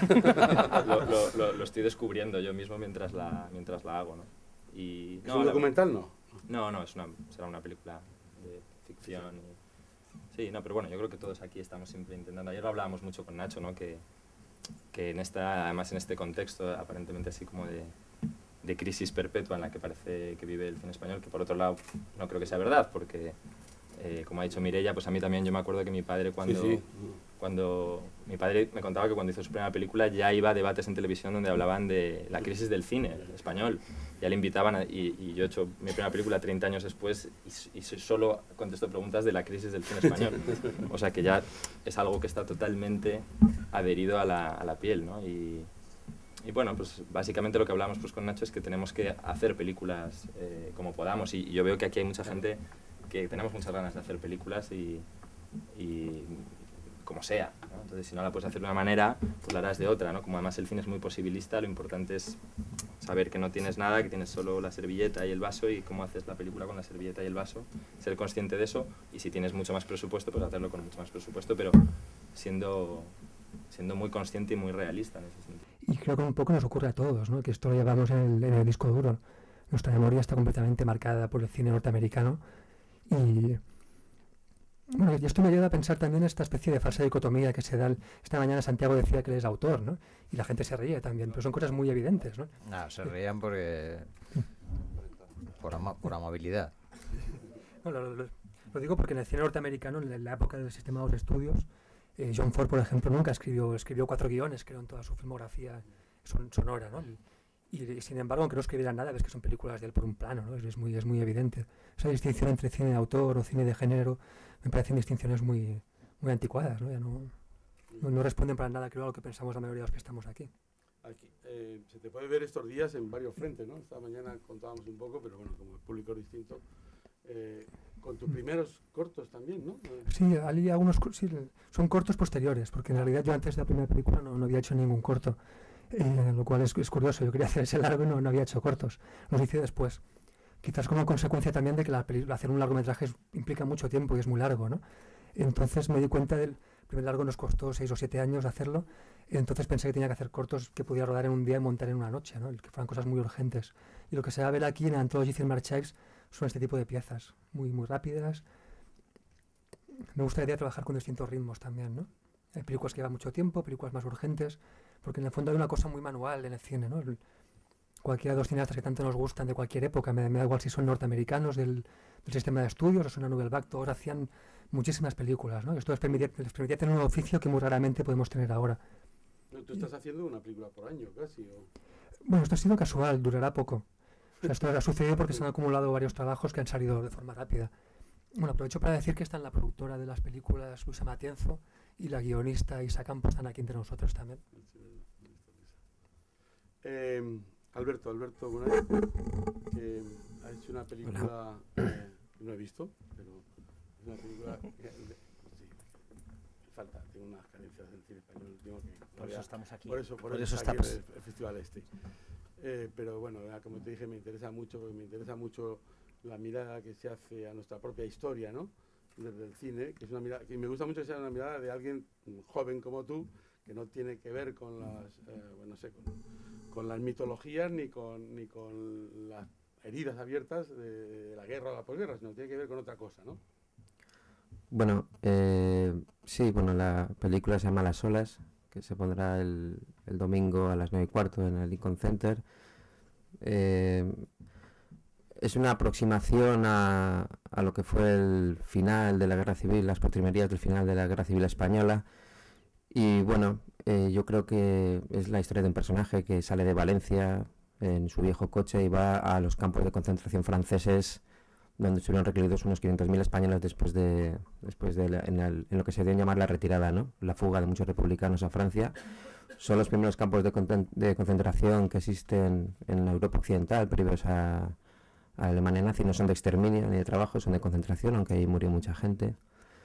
Speaker 6: lo estoy descubriendo yo mismo mientras la hago, ¿no? Y,
Speaker 1: ¿Es un documental, no?
Speaker 6: No, será una película de ficción. Sí, no, pero bueno, yo creo que todos aquí estamos siempre intentando. Ayer lo hablábamos mucho con Nacho, ¿no? Que además en este contexto aparentemente así como de crisis perpetua en la que parece que vive el cine español, que por otro lado no creo que sea verdad, porque como ha dicho Mireia, pues a mí también, yo me acuerdo que mi padre cuando mi padre me contaba que cuando hizo su primera película ya iba a debates en televisión donde hablaban de la crisis del cine español, ya le invitaban y yo he hecho mi primera película 30 años después y solo contesto preguntas de la crisis del cine español, o sea que ya es algo que está totalmente adherido a la piel, ¿no? Y bueno, pues básicamente lo que hablamos pues con Nacho es que tenemos que hacer películas como podamos, y yo veo que aquí hay mucha gente que tenemos muchas ganas de hacer películas y como sea, ¿no? Entonces si no la puedes hacer de una manera, pues la harás de otra, ¿no? Como además el cine es muy posibilista, lo importante es saber que no tienes nada, que tienes solo la servilleta y el vaso, y cómo haces la película con la servilleta y el vaso, ser consciente de eso, y si tienes mucho más presupuesto, pues hacerlo con mucho más presupuesto, pero siendo muy consciente y muy realista en ese sentido.
Speaker 7: Y creo que un poco nos ocurre a todos, ¿no? Que esto lo llevamos en el disco duro. Nuestra memoria está completamente marcada por el cine norteamericano y... Bueno, y esto me ayuda a pensar también esta especie de falsa dicotomía que se da. Esta mañana Santiago decía que él es autor, ¿no? Y la gente se ríe también, pero son cosas muy evidentes, ¿no?
Speaker 3: No, se reían porque... por amabilidad.
Speaker 7: No, lo digo porque en el cine norteamericano, en la época del sistema de los estudios, John Ford, por ejemplo, nunca escribió 4 guiones, creo, en toda su filmografía sonora, ¿no? Y sin embargo, aunque no escribiera nada, ves que son películas de él por un plano, ¿no? Es muy evidente. Esa distinción entre cine de autor o cine de género me parecen distinciones muy anticuadas, ¿no? Ya no responden para nada, creo, a lo que pensamos la mayoría de los que estamos aquí.
Speaker 1: Se te puede ver estos días en varios frentes, ¿no? Esta mañana contábamos un poco, pero bueno, como el público es distinto, con tus primeros cortos también, ¿no?
Speaker 7: Sí, hay algunos, sí, son cortos posteriores, porque en realidad yo antes de la primera película no había hecho ningún corto. Lo cual es curioso, yo quería hacer ese largo y no había hecho cortos, los hice después. Quizás como consecuencia también de que hacer un largometraje implica mucho tiempo y es muy largo, ¿no? Entonces me di cuenta del primer largo nos costó 6 o 7 años hacerlo, entonces pensé que tenía que hacer cortos que podía rodar en un día y montar en una noche, ¿no? Que fueran cosas muy urgentes. Y lo que se va a ver aquí en Anthology Film Archives son este tipo de piezas, muy, muy rápidas. Me gustaría trabajar con distintos ritmos también, ¿no? Hay películas que llevan mucho tiempo, películas más urgentes, porque en el fondo hay una cosa muy manual en el cine, ¿no? Cualquiera de los cineastas que tanto nos gustan de cualquier época, me da igual si son norteamericanos del sistema de estudios o son una Nouvelle Vague, todos hacían muchísimas películas, ¿no? Esto les permitía tener un oficio que muy raramente podemos tener ahora.
Speaker 1: ¿Tú estás haciendo una película por año casi?
Speaker 7: Bueno, esto ha sido casual, durará poco. O sea, esto ha sucedido porque se han acumulado varios trabajos que han salido de forma rápida. Bueno, aprovecho para decir que está en la productora de las películas, Luisa Matienzo, y la guionista Isa Campos están aquí entre nosotros también.
Speaker 1: Alberto Bonay, que ha hecho una película que no he visto, pero es una película que sí, falta, tengo unas carencias del cine español.
Speaker 5: Por eso estamos aquí.
Speaker 1: Por eso
Speaker 5: estamos
Speaker 1: aquí en el festival este. Pero bueno, como te dije, me interesa mucho la mirada que se hace a nuestra propia historia, ¿no? Desde el cine, que es una mirada que me gusta mucho, que sea una mirada de alguien joven como tú, que no tiene que ver con las, con las mitologías ni con las heridas abiertas de la guerra o la posguerra, sino tiene que ver con otra cosa, ¿no?
Speaker 8: Bueno, sí, bueno, la película se llama Las Olas, que se pondrá el domingo a las 9:15 en el Lincoln Center. Es una aproximación a lo que fue el final de la Guerra Civil, las postrimerías del final de la Guerra Civil Española. Y bueno, yo creo que es la historia de un personaje que sale de Valencia en su viejo coche y va a los campos de concentración franceses, donde estuvieron recluidos unos 500.000 españoles después de en lo que se dio a llamar la retirada, ¿no? La fuga de muchos republicanos a Francia. Son los primeros campos de concentración que existen en la Europa occidental, previos a la Alemania nazi. No son de exterminio ni de trabajo, son de concentración, aunque ahí murió mucha gente.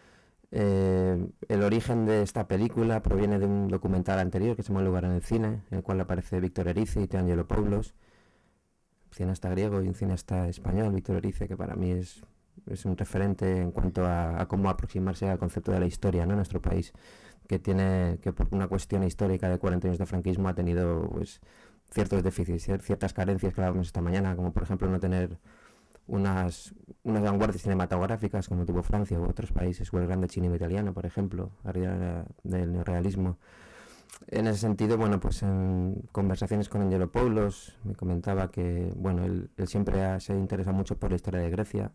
Speaker 8: El origen de esta película proviene de un documental anterior que se llama Lugar en el cine, en el cual aparece Víctor Erice y Angelopoulos, cineasta griego y un cineasta español. Víctor Erice, que para mí es un referente en cuanto a cómo aproximarse al concepto de la historia, ¿no? En nuestro país, que por una cuestión histórica de 40 años de franquismo ha tenido pues ciertos déficits, ciertas carencias que hablábamos esta mañana, como por ejemplo no tener unas vanguardias cinematográficas como tuvo Francia u otros países, o el grande cine italiano, por ejemplo, arriba del neorrealismo. En ese sentido, bueno, pues en conversaciones con Angelopoulos me comentaba que, bueno, él siempre se interesa mucho por la historia de Grecia,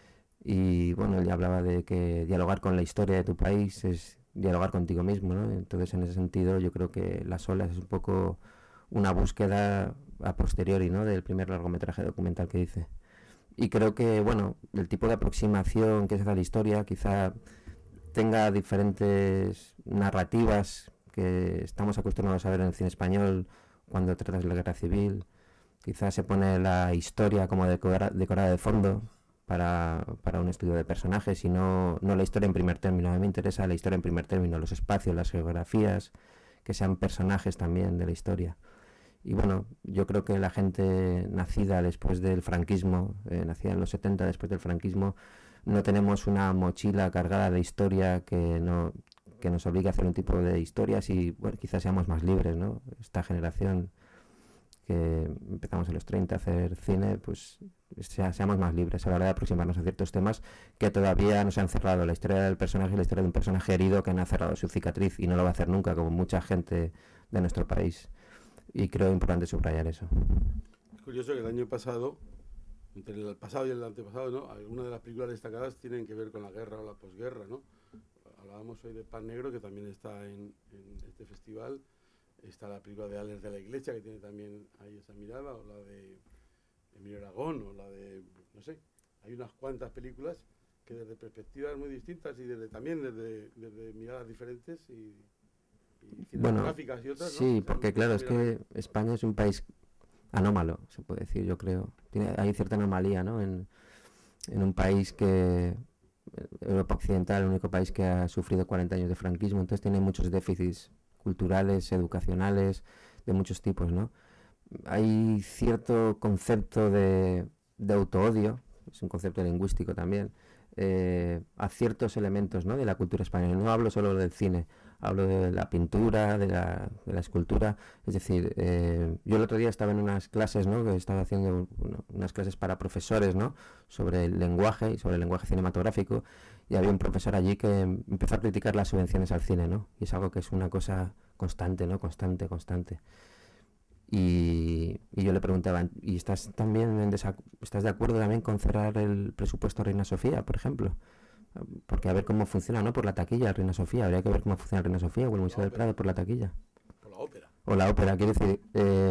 Speaker 8: y bueno, él ya hablaba de que dialogar con la historia de tu país es dialogar contigo mismo, ¿no? Entonces, en ese sentido, yo creo que Las Olas es un poco una búsqueda a posteriori, ¿no? Del primer largometraje documental que hice. Y creo que, bueno, el tipo de aproximación que se hace a la historia quizá tenga diferentes narrativas que estamos acostumbrados a ver en el cine español cuando tratas de la guerra civil. Quizá se pone la historia como decorada de fondo para un estudio de personajes y no la historia en primer término. A mí me interesa la historia en primer término, los espacios, las geografías, que sean personajes también de la historia. Y bueno, yo creo que la gente nacida después del franquismo, nacida en los 70 después del franquismo, no tenemos una mochila cargada de historia que nos obligue a hacer un tipo de historias y bueno, quizás seamos más libres, ¿no? Esta generación que empezamos en los 30 a hacer cine, pues seamos más libres a la hora de aproximarnos a ciertos temas que todavía no se han cerrado. La historia del personaje es la historia de un personaje herido que no ha cerrado su cicatriz y no lo va a hacer nunca, como mucha gente de nuestro país. Y creo importante subrayar eso.
Speaker 1: Es curioso que el año pasado, entre el pasado y el antepasado, ¿no? Algunas de las películas destacadas tienen que ver con la guerra o la posguerra, ¿no? Hablábamos hoy de Pan Negro, que también está en este festival. Está la película de Ales de la Iglesia, que tiene también ahí esa mirada, o la de Emilio Aragón, o la de, no sé, hay unas cuantas películas que desde perspectivas muy distintas y también desde miradas diferentes y cinematográficas y otras, ¿no?
Speaker 8: Sí, porque claro, es que España es un país anómalo, se puede decir, yo creo. Hay cierta anomalía, ¿no? En un país que, Europa Occidental, el único país que ha sufrido 40 años de franquismo, entonces tiene muchos déficits culturales, educacionales, de muchos tipos, ¿no? Hay cierto concepto de autoodio, es un concepto lingüístico también, a ciertos elementos, ¿no?, de la cultura española. No hablo solo del cine, hablo de la pintura, de la escultura. Es decir, yo el otro día estaba en unas clases, ¿no?, que estaba haciendo unas clases para profesores, ¿no?, sobre el lenguaje y sobre el lenguaje cinematográfico, y había un profesor allí que empezó a criticar las subvenciones al cine, ¿no? Y es algo que es una cosa constante, ¿no? Constante. Y yo le preguntaba, ¿y estás de acuerdo también con cerrar el presupuesto a Reina Sofía, por ejemplo? Porque a ver cómo funciona, ¿no?, por la taquilla Reina Sofía. Habría que ver cómo funciona Reina Sofía o el Museo del Prado por la taquilla.
Speaker 1: Por la ópera.
Speaker 8: O la ópera, quiero decir,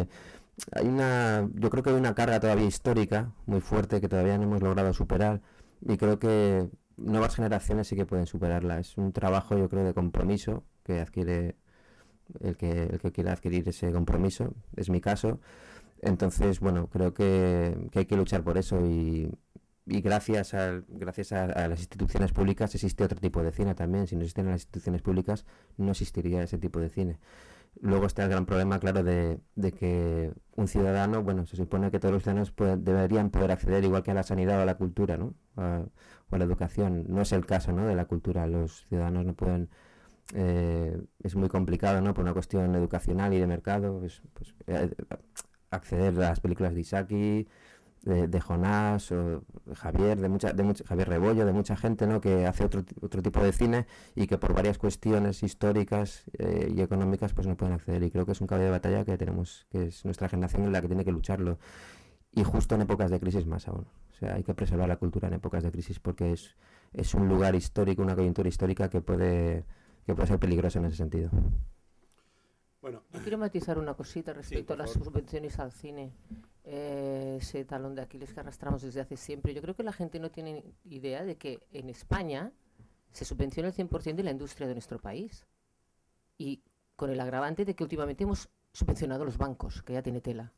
Speaker 8: yo creo que hay una carga todavía histórica muy fuerte que todavía no hemos logrado superar, y creo que nuevas generaciones sí que pueden superarla. Es un trabajo, yo creo, de compromiso que adquiere el que quiera adquirir ese compromiso. Es mi caso. Entonces, bueno, creo que hay que luchar por eso, y gracias a las instituciones públicas existe otro tipo de cine también. Si no existen las instituciones públicas, no existiría ese tipo de cine. Luego está el gran problema, claro, de que un ciudadano, bueno, se supone que todos los ciudadanos deberían poder acceder igual que a la sanidad o a la cultura, ¿no?, o a la educación. No es el caso, ¿no?, de la cultura. Los ciudadanos no pueden, es muy complicado, ¿no?, por una cuestión educacional y de mercado, acceder a las películas de Isaki, de Jonás, o Javier, Javier Rebollo, de mucha gente, ¿no?, que hace otro tipo de cine, y que por varias cuestiones históricas y económicas pues no pueden acceder. Y creo que es un caballo de batalla que es nuestra generación en la que tiene que lucharlo, y justo en épocas de crisis más aún. O sea, hay que preservar la cultura en épocas de crisis, porque es un lugar histórico, una coyuntura histórica que puede ser peligrosa en ese sentido.
Speaker 2: Bueno, yo quiero matizar una cosita respecto a las subvenciones al cine. Ese talón de Aquiles que arrastramos desde hace siempre. Yo creo que la gente no tiene idea de que en España se subvenciona el 100% de la industria de nuestro país, y con el agravante de que últimamente hemos subvencionado a los bancos, que ya tiene tela.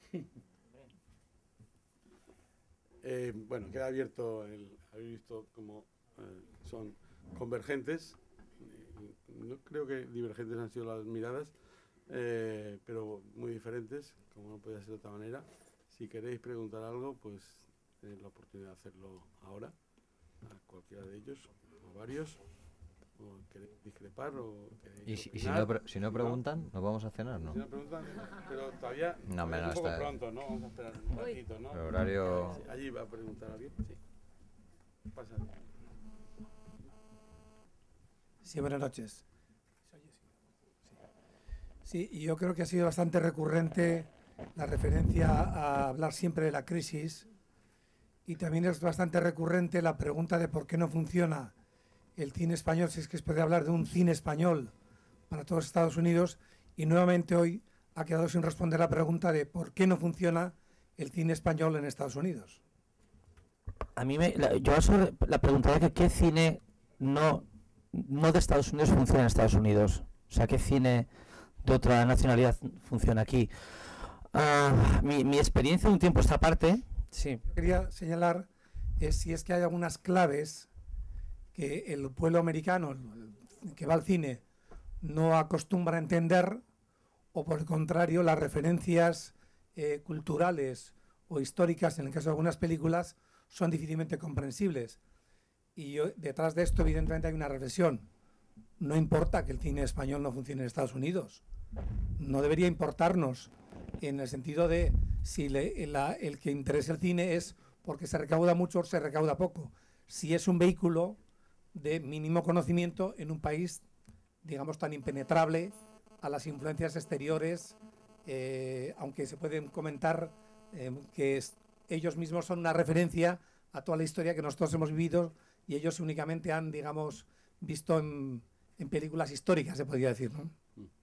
Speaker 1: Bueno, queda abierto habéis visto cómo son convergentes. No creo que divergentes han sido las miradas, pero muy diferentes, como no podía ser de otra manera. Si queréis preguntar algo, pues tenéis la oportunidad de hacerlo ahora, a cualquiera de ellos, o varios, o queréis discrepar, o queréis
Speaker 3: si no preguntan, nos vamos a cenar, ¿no?
Speaker 1: Si no preguntan, pero todavía
Speaker 3: no,
Speaker 1: es un poco
Speaker 3: está
Speaker 1: pronto, ¿no? Vamos a esperar un ratito, ¿no?
Speaker 3: El horario...
Speaker 1: Sí, allí va a preguntar alguien, sí. Pasa.
Speaker 9: Sí, buenas noches. Sí, y yo creo que ha sido bastante recurrente la referencia a hablar siempre de la crisis, y también es bastante recurrente la pregunta de por qué no funciona el cine español, si es que se puede hablar de un cine español para todos Estados Unidos, y nuevamente hoy ha quedado sin responder la pregunta de por qué no funciona el cine español en Estados Unidos.
Speaker 5: A mí la pregunta de qué cine no de Estados Unidos funciona en Estados Unidos. O sea, qué cine de otra nacionalidad funciona aquí. Mi experiencia de un tiempo esta parte, sí.
Speaker 9: Yo quería señalar si es que hay algunas claves que el pueblo americano que va al cine no acostumbra a entender, o por el contrario las referencias culturales o históricas en el caso de algunas películas son difícilmente comprensibles. Y detrás de esto evidentemente hay una reflexión. No importa que el cine español no funcione en Estados Unidos. No debería importarnos, en el sentido de si el que interesa el cine es porque se recauda mucho o se recauda poco. Si es un vehículo de mínimo conocimiento en un país, digamos, tan impenetrable a las influencias exteriores, aunque se pueden comentar que ellos mismos son una referencia a toda la historia que nosotros hemos vivido, y ellos únicamente han, digamos, visto en películas históricas, se podría decir, ¿no?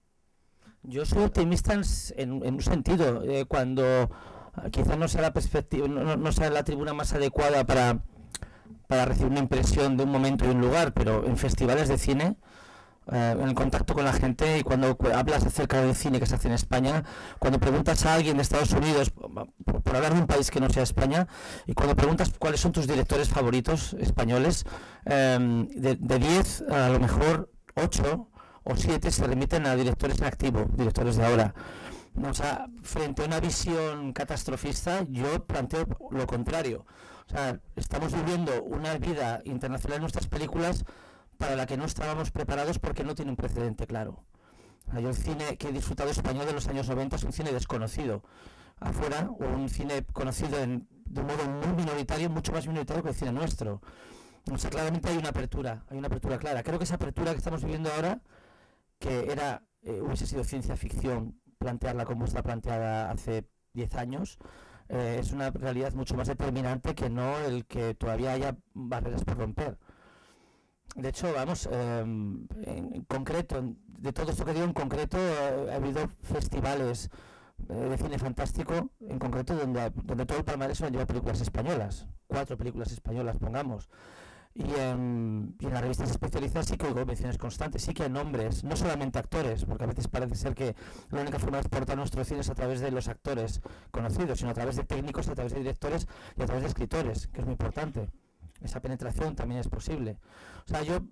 Speaker 5: Yo soy optimista en un sentido, cuando quizás no sea la perspectiva, no sea la tribuna más adecuada para recibir una impresión de un momento y un lugar, pero en festivales de cine, en el contacto con la gente, y cuando hablas acerca del cine que se hace en España, cuando preguntas a alguien de Estados Unidos, por hablar de un país que no sea España, y cuando preguntas cuáles son tus directores favoritos españoles, de 10 a lo mejor 8 o 7 se remiten a directores en activo, directores de ahora. O sea, frente a una visión catastrofista, yo planteo lo contrario. O sea, estamos viviendo una vida internacional en nuestras películas para la que no estábamos preparados porque no tiene un precedente claro. Yo el cine que he disfrutado español de los años 90 es un cine desconocido afuera, o un cine conocido de un modo muy minoritario, mucho más minoritario que el cine nuestro. O sea, claramente hay una apertura clara. Creo que esa apertura que estamos viviendo ahora, que hubiese sido ciencia ficción plantearla como está planteada hace 10 años, es una realidad mucho más determinante que no el que todavía haya barreras por romper. De hecho, vamos, en concreto, de todo esto que digo en concreto, ha habido festivales de cine fantástico, en concreto, donde todo el palmarés se lo han llevado películas españolas, 4 películas españolas, pongamos. Y en las revistas especializadas sí que oigo menciones constantes, sí que hay nombres, no solamente actores, porque a veces parece ser que la única forma de exportar nuestro cine es a través de los actores conocidos, sino a través de técnicos, a través de directores y a través de escritores, que es muy importante. Esa penetración también es posible. O sea, yo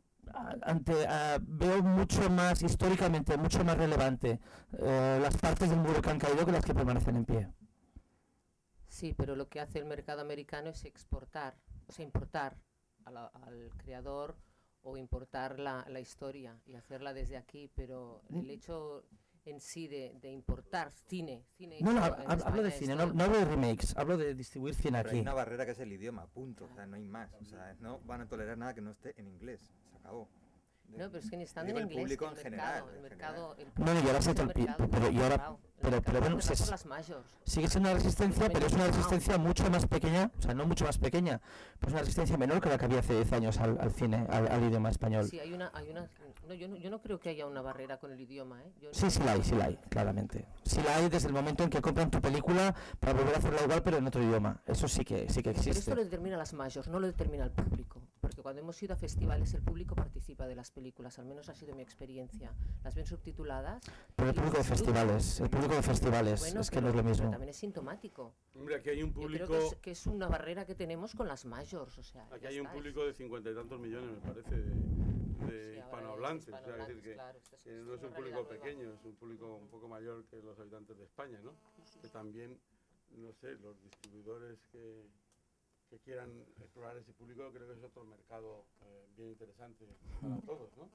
Speaker 5: veo mucho más, históricamente, mucho más relevante las partes del muro que han caído que las que permanecen en pie.
Speaker 2: Sí, pero lo que hace el mercado americano es exportar, o sea, importar al creador o importar la historia y hacerla desde aquí, pero el hecho en sí de importar cine
Speaker 5: no, hablo de cine, no hablo de remakes, hablo de distribuir cine
Speaker 4: Pero
Speaker 5: aquí.
Speaker 4: hay una barrera que es el idioma, punto, o sea, no hay más, o sea, no van a tolerar nada que no esté en inglés, se acabó.
Speaker 2: No, pero es que ni estando
Speaker 4: Digo,
Speaker 2: en
Speaker 4: el
Speaker 2: inglés,
Speaker 4: público
Speaker 2: el
Speaker 4: en general,
Speaker 2: mercado,
Speaker 5: No, y ahora pero bueno, sigue siendo una resistencia, pero es una resistencia mucho más pequeña, o sea, no mucho más pequeña, pero es una resistencia menor que la que había hace 10 años al cine, al idioma español.
Speaker 2: Sí, no, yo no creo que haya una barrera con el idioma, ¿eh?
Speaker 5: Sí la hay, claramente. Sí la hay desde el momento en que compran tu película para volver a hacerla igual, pero en otro idioma. Eso sí que existe.
Speaker 2: Pero esto lo determina las majors, no lo determina el público. Porque cuando hemos ido a festivales, el público participa de las películas, al menos ha sido mi experiencia. Las ven subtituladas.
Speaker 5: Pero el público de festivales,
Speaker 2: bueno,
Speaker 5: es que no es lo mismo.
Speaker 2: Pero también es sintomático.
Speaker 1: Hombre, aquí hay un público...
Speaker 2: Yo creo que es una barrera que tenemos con las majors, o sea...
Speaker 1: Aquí hay un público de 50 y tantos millones, me parece, de hispanohablantes. O sea, es decir, que no es un público pequeño, es un público un poco mayor que los habitantes de España, ¿no? Que también, no sé, los distribuidores que quieran explorar ese público, creo que es otro mercado bien interesante para todos, ¿no?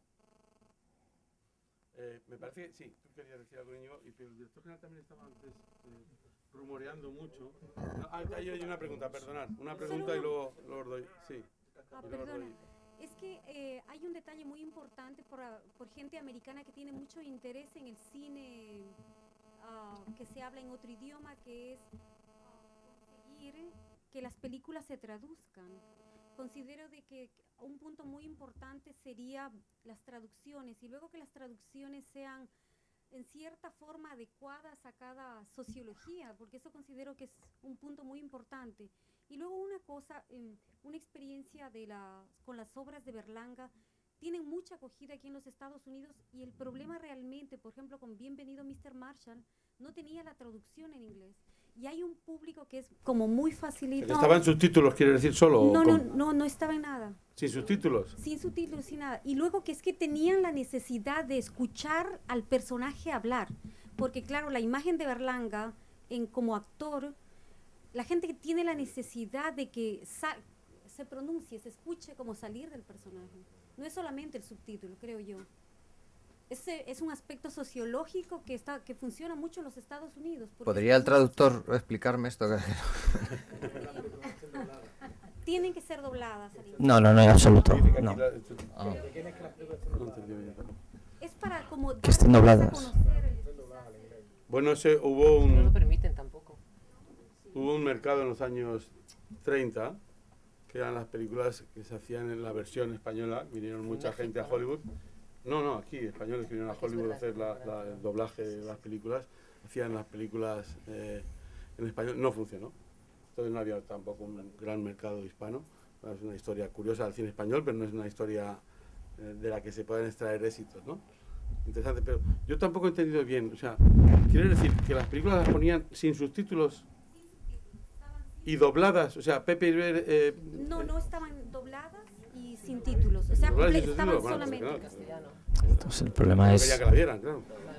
Speaker 1: Me parece que sí, tú querías decir algo, Íñigo, pero el director general también estaba antes rumoreando mucho. No, ahí hay una pregunta, perdonad, una pregunta y luego os doy, sí.
Speaker 10: Perdona. Es que hay un detalle muy importante por gente americana que tiene mucho interés en el cine que se habla en otro idioma, que es conseguir que las películas se traduzcan. Considero de que un punto muy importante sería las traducciones, y luego que las traducciones sean en cierta forma adecuadas a cada sociología, porque eso considero que es un punto muy importante. Y luego una cosa, una experiencia con las obras de Berlanga, tienen mucha acogida aquí en los Estados Unidos, y el problema realmente, por ejemplo, con Bienvenido Mr. Marshall, no tenía la traducción en inglés. Y hay un público que es como muy facilitado.
Speaker 1: ¿Estaba en subtítulos, quiere decir solo?
Speaker 10: No estaba en nada.
Speaker 1: ¿Sin subtítulos?
Speaker 10: Sin subtítulos, sin nada. Y luego que es que tenían la necesidad de escuchar al personaje hablar. Porque claro, la imagen de Berlanga como actor, la gente que tiene la necesidad de que se pronuncie, se escuche como salir del personaje. No es solamente el subtítulo, creo yo. Es un aspecto sociológico que funciona mucho en los Estados Unidos.
Speaker 3: ¿Podría el traductor explicarme esto?
Speaker 10: Tienen que ser dobladas.
Speaker 5: No, en absoluto. No.
Speaker 10: Es para como...
Speaker 5: Que estén dobladas.
Speaker 1: Bueno,
Speaker 2: no lo permiten tampoco.
Speaker 1: Hubo un mercado en los años 30, que eran las películas que se hacían en la versión española. Vinieron mucha gente a Hollywood. No, aquí, españoles que vinieron a Hollywood a hacer el doblaje de las películas, hacían las películas en español, no funcionó. Entonces no había tampoco un gran mercado hispano. Es una historia curiosa del cine español, pero no es una historia de la que se puedan extraer éxitos, ¿no? Interesante, pero yo tampoco he entendido bien, o sea, ¿quiere decir que las películas las ponían sin subtítulos y dobladas? O sea, Pepe Iber...
Speaker 10: No estaban dobladas y sin títulos, o sea, estaban solamente en castellano.
Speaker 5: Entonces el problema es...
Speaker 1: Quería que la vieran, claro.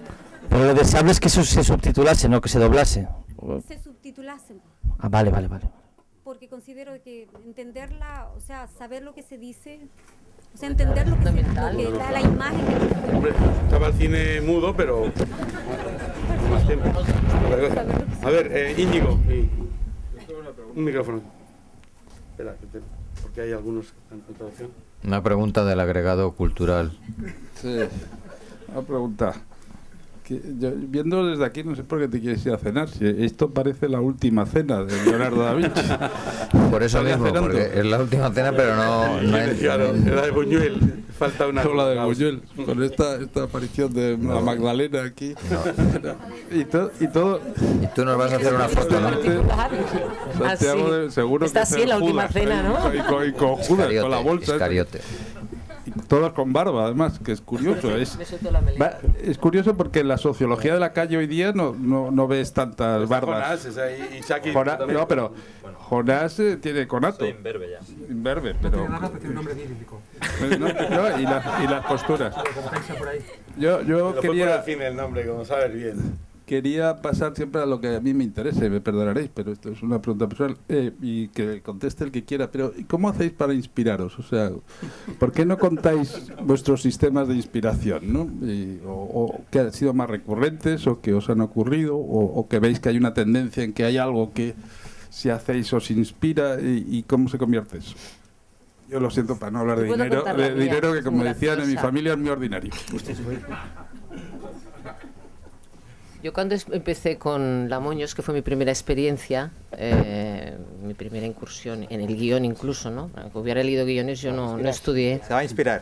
Speaker 5: Pero lo deseable es que eso se subtitulase, no que se doblase.
Speaker 10: Se subtitulasen.
Speaker 5: Ah, vale.
Speaker 10: Porque considero que entenderla, o sea, saber lo que se dice, o sea, entender lo que la imagen.
Speaker 1: Hombre, estaba el cine mudo, pero más tiempo. A ver, Íñigo, un micrófono. Espera, porque hay algunos que están en traducción.
Speaker 3: Una pregunta del agregado cultural.
Speaker 11: Sí, una pregunta. Viendo desde aquí, no sé por qué te quieres ir a cenar. Si esto parece la última cena de Leonardo da Vinci.
Speaker 3: Por eso mismo, porque es la última cena, pero no
Speaker 1: claro, la de Buñuel. Falta una.
Speaker 11: La de Buñuel, con esta aparición de la Magdalena aquí. Y todo.
Speaker 3: Y tú nos vas a hacer una foto, ¿no?
Speaker 11: Santiago, seguro
Speaker 2: está
Speaker 11: que
Speaker 2: así en la última cena, ¿no?
Speaker 11: Y con Judas, con la bolsa.
Speaker 3: Iscariote.
Speaker 11: Todas con barba, además, que es curioso. Es curioso porque en la sociología de la calle hoy día no ves tantas barbas. No, pero Jonás tiene conato.
Speaker 6: Soy imberbe ya.
Speaker 11: Imberbe, pero...
Speaker 7: Tiene un nombre bíblico.
Speaker 11: Y las posturas. Yo quería...
Speaker 1: el nombre, como sabes bien.
Speaker 11: Quería pasar siempre a lo que a mí me interese, me perdonaréis, pero esto es una pregunta personal, y que conteste el que quiera, pero ¿cómo hacéis para inspiraros? O sea, ¿por qué no contáis vuestros sistemas de inspiración, ¿no? O que han sido más recurrentes, o que os han ocurrido, o que veis que hay una tendencia en que hay algo que si hacéis os inspira, y cómo se convierte eso? Yo lo siento para no hablar de dinero, que como decían en mi familia es muy ordinario.
Speaker 2: Yo cuando empecé con La Moños, que fue mi primera experiencia, mi primera incursión en el guión incluso, ¿no? Aunque hubiera leído guiones, yo no estudié.
Speaker 4: Se va a inspirar.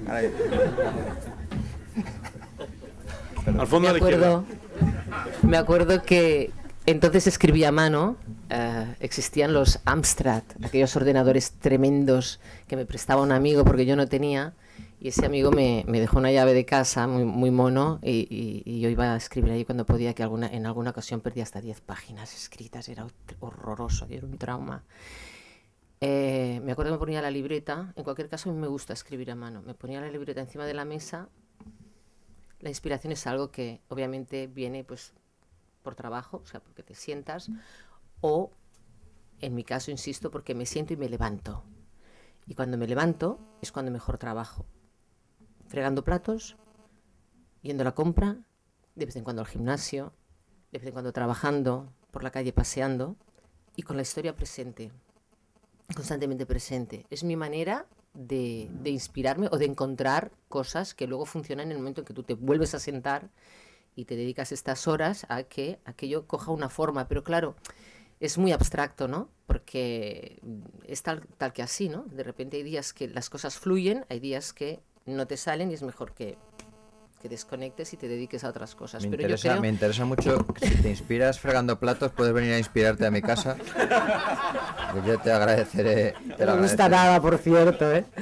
Speaker 1: Al fondo
Speaker 2: me acuerdo que entonces escribía a mano, existían los Amstrad, aquellos ordenadores tremendos que me prestaba un amigo porque yo no tenía. Y ese amigo me dejó una llave de casa muy mono y yo iba a escribir ahí cuando podía, que en alguna ocasión perdí hasta 10 páginas escritas, era horroroso, era un trauma. Me acuerdo que me ponía la libreta, en cualquier caso a mí me gusta escribir a mano, me ponía la libreta encima de la mesa. La inspiración es algo que obviamente viene pues por trabajo, o sea, porque te sientas, o en mi caso, insisto, porque me siento y me levanto. Y cuando me levanto es cuando mejor trabajo. Fregando platos, yendo a la compra, de vez en cuando al gimnasio, de vez en cuando trabajando, por la calle paseando, y con la historia presente, constantemente presente. Es mi manera de inspirarme o de encontrar cosas que luego funcionan en el momento en que tú te vuelves a sentar y te dedicas estas horas a que aquello coja una forma. Pero claro, es muy abstracto, ¿no? Porque es tal que así, ¿no? De repente hay días que las cosas fluyen, hay días que no te salen y es mejor que desconectes y te dediques a otras cosas.
Speaker 3: Me interesa mucho, si te inspiras fregando platos, puedes venir a inspirarte a mi casa. Pues yo te agradeceré.
Speaker 2: No me gusta nada, por cierto, ¿eh?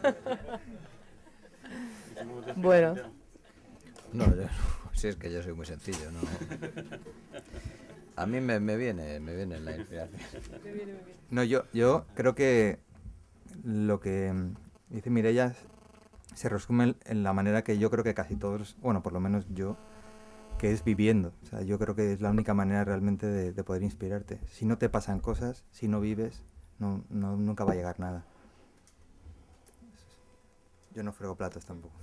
Speaker 2: Bueno.
Speaker 3: No, si es que yo soy muy sencillo, ¿no? A mí me viene la inspiración.
Speaker 4: No, yo creo que lo que dice Mireia se resume en la manera que yo creo que casi todos, bueno, por lo menos yo, que es viviendo. O sea, yo creo que es la única manera realmente de poder inspirarte. Si no te pasan cosas, si no vives, nunca va a llegar nada. Yo no frego platos tampoco.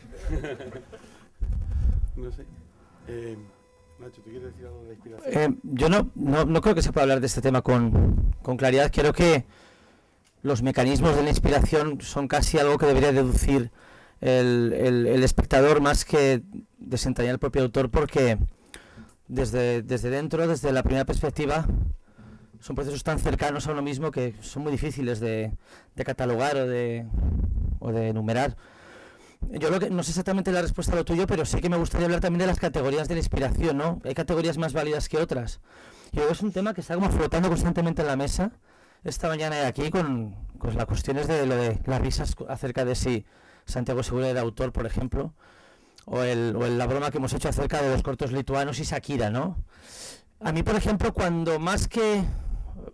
Speaker 1: No sé. Nacho, ¿tú quieres decir algo de la inspiración?
Speaker 5: Yo no creo que se pueda hablar de este tema con claridad. Creo que los mecanismos de la inspiración son casi algo que debería deducir el espectador más que desentrañar el propio autor, porque desde dentro, desde la primera perspectiva, son procesos tan cercanos a uno mismo que son muy difíciles de catalogar o de enumerar. Yo no sé exactamente la respuesta a lo tuyo, pero sí que me gustaría hablar también de las categorías de la inspiración, ¿no? Hay categorías más válidas que otras. Y es un tema que está como flotando constantemente en la mesa. Esta mañana aquí con las cuestiones de lo de las risas acerca de si Santiago Segura era autor, por ejemplo, o la broma que hemos hecho acerca de los cortos lituanos y Shakira, ¿no? A mí, por ejemplo, cuando más que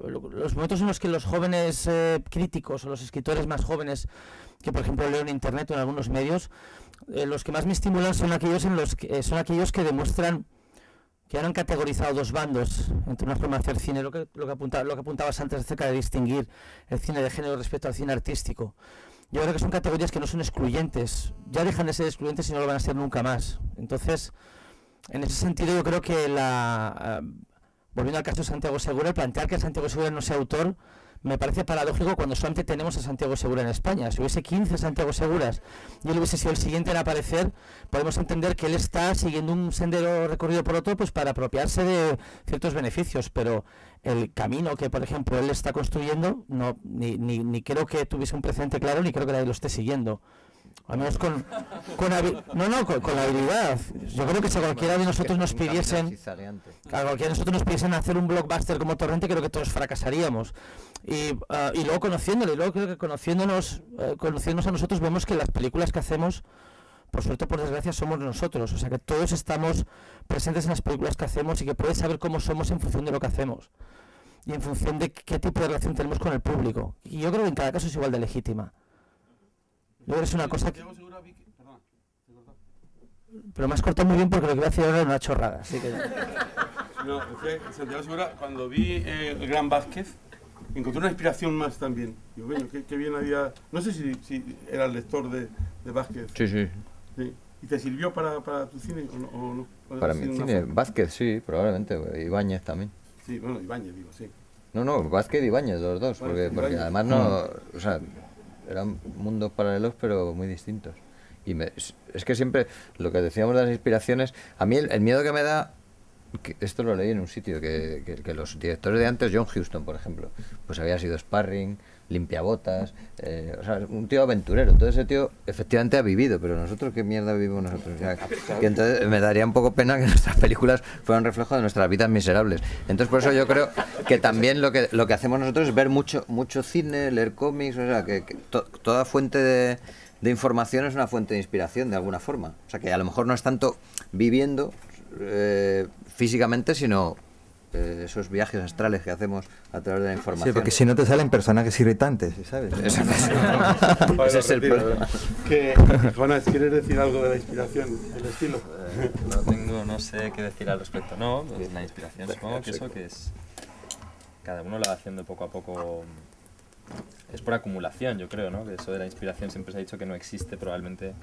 Speaker 5: los momentos en los que los jóvenes críticos o los escritores más jóvenes, que por ejemplo leo en internet o en algunos medios, los que más me estimulan son aquellos que demuestran que han categorizado dos bandos entre una forma de hacer cine, lo que apuntabas antes acerca de distinguir el cine de género respecto al cine artístico. Yo creo que son categorías que no son excluyentes, ya dejan de ser excluyentes y no lo van a ser nunca más. Entonces, en ese sentido yo creo que volviendo al caso de Santiago Segura, el plantear que Santiago Segura no sea autor me parece paradójico cuando solamente tenemos a Santiago Segura en España. Si hubiese 15 Santiago Seguras y él hubiese sido el siguiente en aparecer, podemos entender que él está siguiendo un sendero recorrido por otro pues para apropiarse de ciertos beneficios, pero el camino que, por ejemplo, él está construyendo, ni creo que tuviese un precedente claro, ni creo que nadie lo esté siguiendo. Al menos con la habilidad. Yo creo que si a cualquiera de nosotros nos pidiesen hacer un blockbuster como Torrente, creo que todos fracasaríamos. Y luego conociéndole, creo que conociéndonos a nosotros, vemos que las películas que hacemos, por suerte o por desgracia, somos nosotros. O sea que todos estamos presentes en las películas que hacemos y que puedes saber cómo somos en función de lo que hacemos y en función de qué tipo de relación tenemos con el público. Y yo creo que en cada caso es igual de legítima. Yo creo que es una cosa que... Pero me has cortado muy bien porque lo que voy a decir ahora era una chorrada, así que...
Speaker 1: No, Santiago Segura, cuando vi El Gran Vázquez, encontré una inspiración más también. Digo, bueno, qué bien había... No sé si era el lector de Vázquez.
Speaker 3: Sí.
Speaker 1: ¿Y te sirvió para tu cine o no?
Speaker 3: Para mi cine, Vázquez sí, probablemente. Ibáñez también.
Speaker 1: Sí, bueno, Ibáñez, digo, sí.
Speaker 3: No, Vázquez y Ibáñez, los dos, porque además no... O sea, eran mundos paralelos pero muy distintos. Y es que siempre, lo que decíamos de las inspiraciones, a mí el miedo que me da, esto lo leí en un sitio, que los directores de antes, John Huston, por ejemplo, pues había sido sparring, limpiabotas, o sea, un tío aventurero. Entonces ese tío efectivamente ha vivido, pero nosotros, ¿qué mierda vivimos nosotros? O sea, que entonces me daría un poco pena que nuestras películas fueran reflejo de nuestras vidas miserables. Entonces por eso yo creo que también lo que hacemos nosotros es ver mucho cine, leer cómics, o sea, que toda fuente de información es una fuente de inspiración de alguna forma. O sea, que a lo mejor no es tanto viviendo físicamente, sino esos viajes astrales que hacemos a través de la información.
Speaker 4: Sí, porque si no te salen personajes irritantes, ¿sabes?
Speaker 3: Ese es el problema.
Speaker 1: Jonas, ¿quieres decir algo de la inspiración, el estilo?
Speaker 6: No sé qué decir al respecto. No, pues la inspiración, supongo que eso que es... Cada uno lo va haciendo poco a poco... Es por acumulación, yo creo, ¿no? Que eso de la inspiración siempre se ha dicho que no existe, probablemente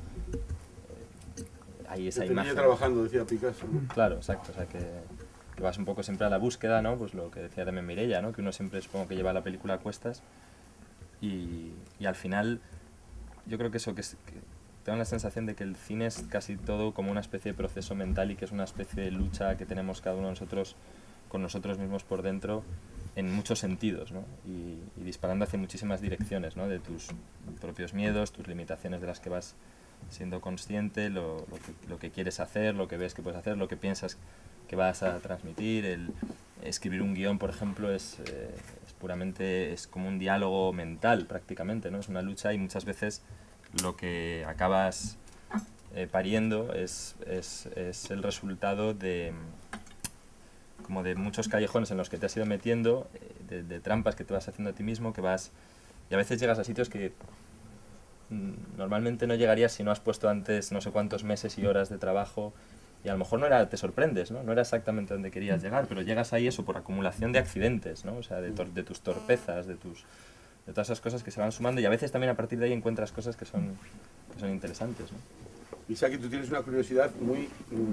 Speaker 6: hay esa imagen.
Speaker 1: Trabajando, decía Picasso, ¿no?
Speaker 6: Claro, exacto, o sea que vas un poco siempre a la búsqueda, ¿no? Pues lo que decía también Mireia, ¿no? Que uno siempre supongo que lleva la película a cuestas y al final yo creo que eso, que tengo la sensación de que el cine es casi todo como una especie de proceso mental y que es una especie de lucha que tenemos cada uno de nosotros con nosotros mismos por dentro en muchos sentidos, ¿no? Y disparando hacia muchísimas direcciones, ¿no? De tus propios miedos, tus limitaciones de las que vas siendo consciente, lo que quieres hacer, lo que ves que puedes hacer, lo que piensas que vas a transmitir. El escribir un guión, por ejemplo, es puramente, es como un diálogo mental prácticamente, ¿no? Es una lucha y muchas veces lo que acabas pariendo es el resultado de como de muchos callejones en los que te has ido metiendo, de trampas que te vas haciendo a ti mismo, y a veces llegas a sitios que normalmente no llegarías si no has puesto antes no sé cuántos meses y horas de trabajo, y a lo mejor te sorprendes, ¿no? No era exactamente donde querías llegar, pero llegas ahí eso por acumulación de accidentes, ¿no? O sea, de tus torpezas, de todas esas cosas que se van sumando, y a veces también a partir de ahí encuentras cosas que son interesantes, ¿no?
Speaker 1: Isaac, tú tienes una curiosidad muy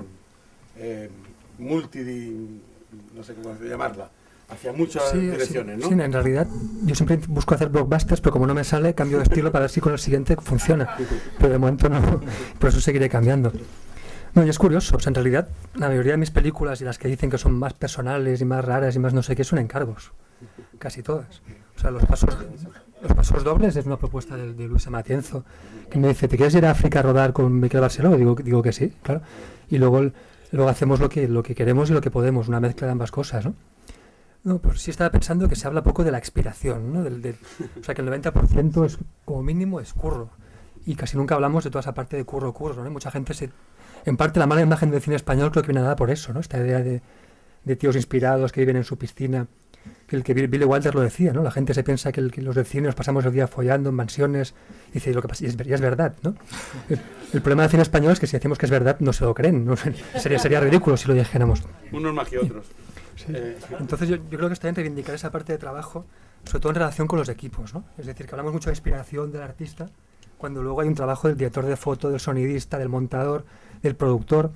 Speaker 1: no sé cómo llamarla, hacia muchas direcciones, ¿no?
Speaker 7: Sí, en realidad yo siempre busco hacer blockbusters, pero como no me sale, cambio de estilo para ver si con el siguiente funciona. Pero de momento no, por eso seguiré cambiando. No, y es curioso, o sea, en realidad la mayoría de mis películas y las que dicen que son más personales y más raras y más no sé qué son encargos, casi todas. O sea, los pasos dobles es una propuesta de Luisa Matienzo, que me dice, ¿te quieres ir a África a rodar con Miquel Barceló? Digo que sí, claro. Y luego hacemos lo que queremos y lo que podemos, una mezcla de ambas cosas, ¿no? No, pues sí estaba pensando que se habla poco de la expiración, ¿no? O sea, que el 90% es, como mínimo, es curro. Y casi nunca hablamos de toda esa parte de curro, ¿no? Mucha gente en parte la mala imagen del cine español creo que viene dada por eso, ¿no? Esta idea de tíos inspirados que viven en su piscina que Billy Wilder lo decía, ¿no? La gente se piensa que los del cine nos pasamos el día follando en mansiones, y dice, lo que pasa, y es verdad, ¿no? El problema del cine español es que si decimos que es verdad, no se lo creen, ¿no? Sería ridículo si lo dijéramos.
Speaker 1: Unos más que otros.
Speaker 7: Sí. Entonces yo creo que está bien reivindicar esa parte de trabajo, sobre todo en relación con los equipos, ¿no? Es decir, que hablamos mucho de inspiración del artista, cuando luego hay un trabajo del director de foto, del sonidista, del montador, del productor.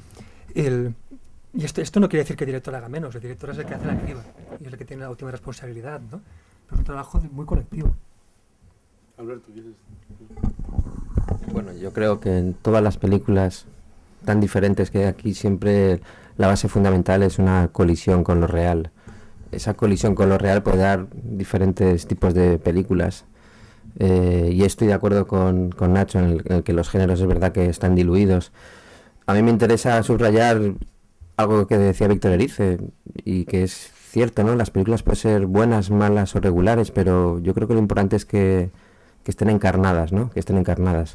Speaker 7: Y esto no quiere decir que el director haga menos, el director es el que hace la criba y es el que tiene la última responsabilidad, ¿no? Pero es un trabajo muy colectivo.
Speaker 1: Alberto, ¿quieres?
Speaker 8: Bueno, yo creo que en todas las películas tan diferentes que hay aquí siempre la base fundamental es una colisión con lo real. Esa colisión con lo real puede dar diferentes tipos de películas. Y estoy de acuerdo con Nacho en el que los géneros es verdad que están diluidos. A mí me interesa subrayar algo que decía Víctor Erice y que es cierto, ¿no? Las películas pueden ser buenas, malas o regulares, pero yo creo que lo importante es que estén encarnadas, ¿no? Que estén encarnadas.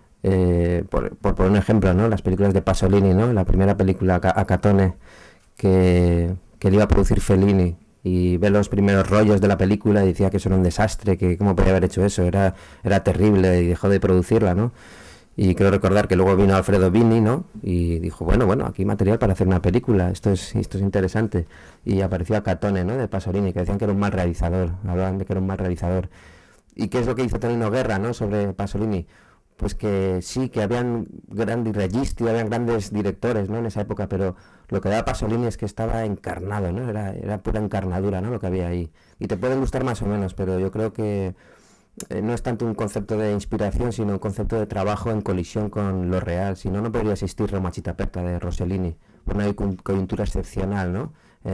Speaker 8: Por poner un ejemplo, ¿no? Las películas de Pasolini, ¿no? La primera película, Acatone, que le iba a producir Fellini, y ve los primeros rollos de la película y decía que eso era un desastre, que cómo podía haber hecho eso, era terrible, y dejó de producirla, ¿no? Y creo recordar que luego vino Alfredo Bini, ¿no? Y dijo, bueno, aquí hay material para hacer una película, esto es interesante. Y apareció Acatone, ¿no? De Pasolini, que decían que era un mal realizador, hablaban de que era un mal realizador. ¿Y qué es lo que hizo Tonino Guerra, ¿no? Sobre Pasolini? Pues que sí, que habían grandes registi, habían grandes directores, ¿no? En esa época, pero lo que daba Pasolini es que estaba encarnado, ¿no? Era pura encarnadura, ¿no? Lo que había ahí. Y te pueden gustar más o menos, pero yo creo que no es tanto un concepto de inspiración, sino un concepto de trabajo en colisión con lo real. Si no, no podría existir Roma Città Aperta de Rossellini, por una coyuntura excepcional, ¿no?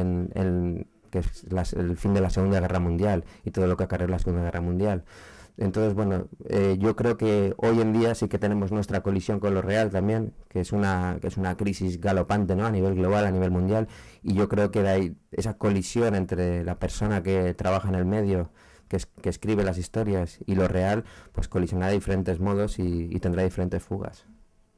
Speaker 8: Que es el fin de la Segunda Guerra Mundial y todo lo que acarreó la Segunda Guerra Mundial. Entonces, bueno, yo creo que hoy en día sí que tenemos nuestra colisión con lo real también, que es una crisis galopante, ¿no? A nivel global, a nivel mundial, y yo creo que hay esa colisión entre la persona que trabaja en el medio, que escribe las historias, y lo real, pues colisionará de diferentes modos y tendrá diferentes fugas.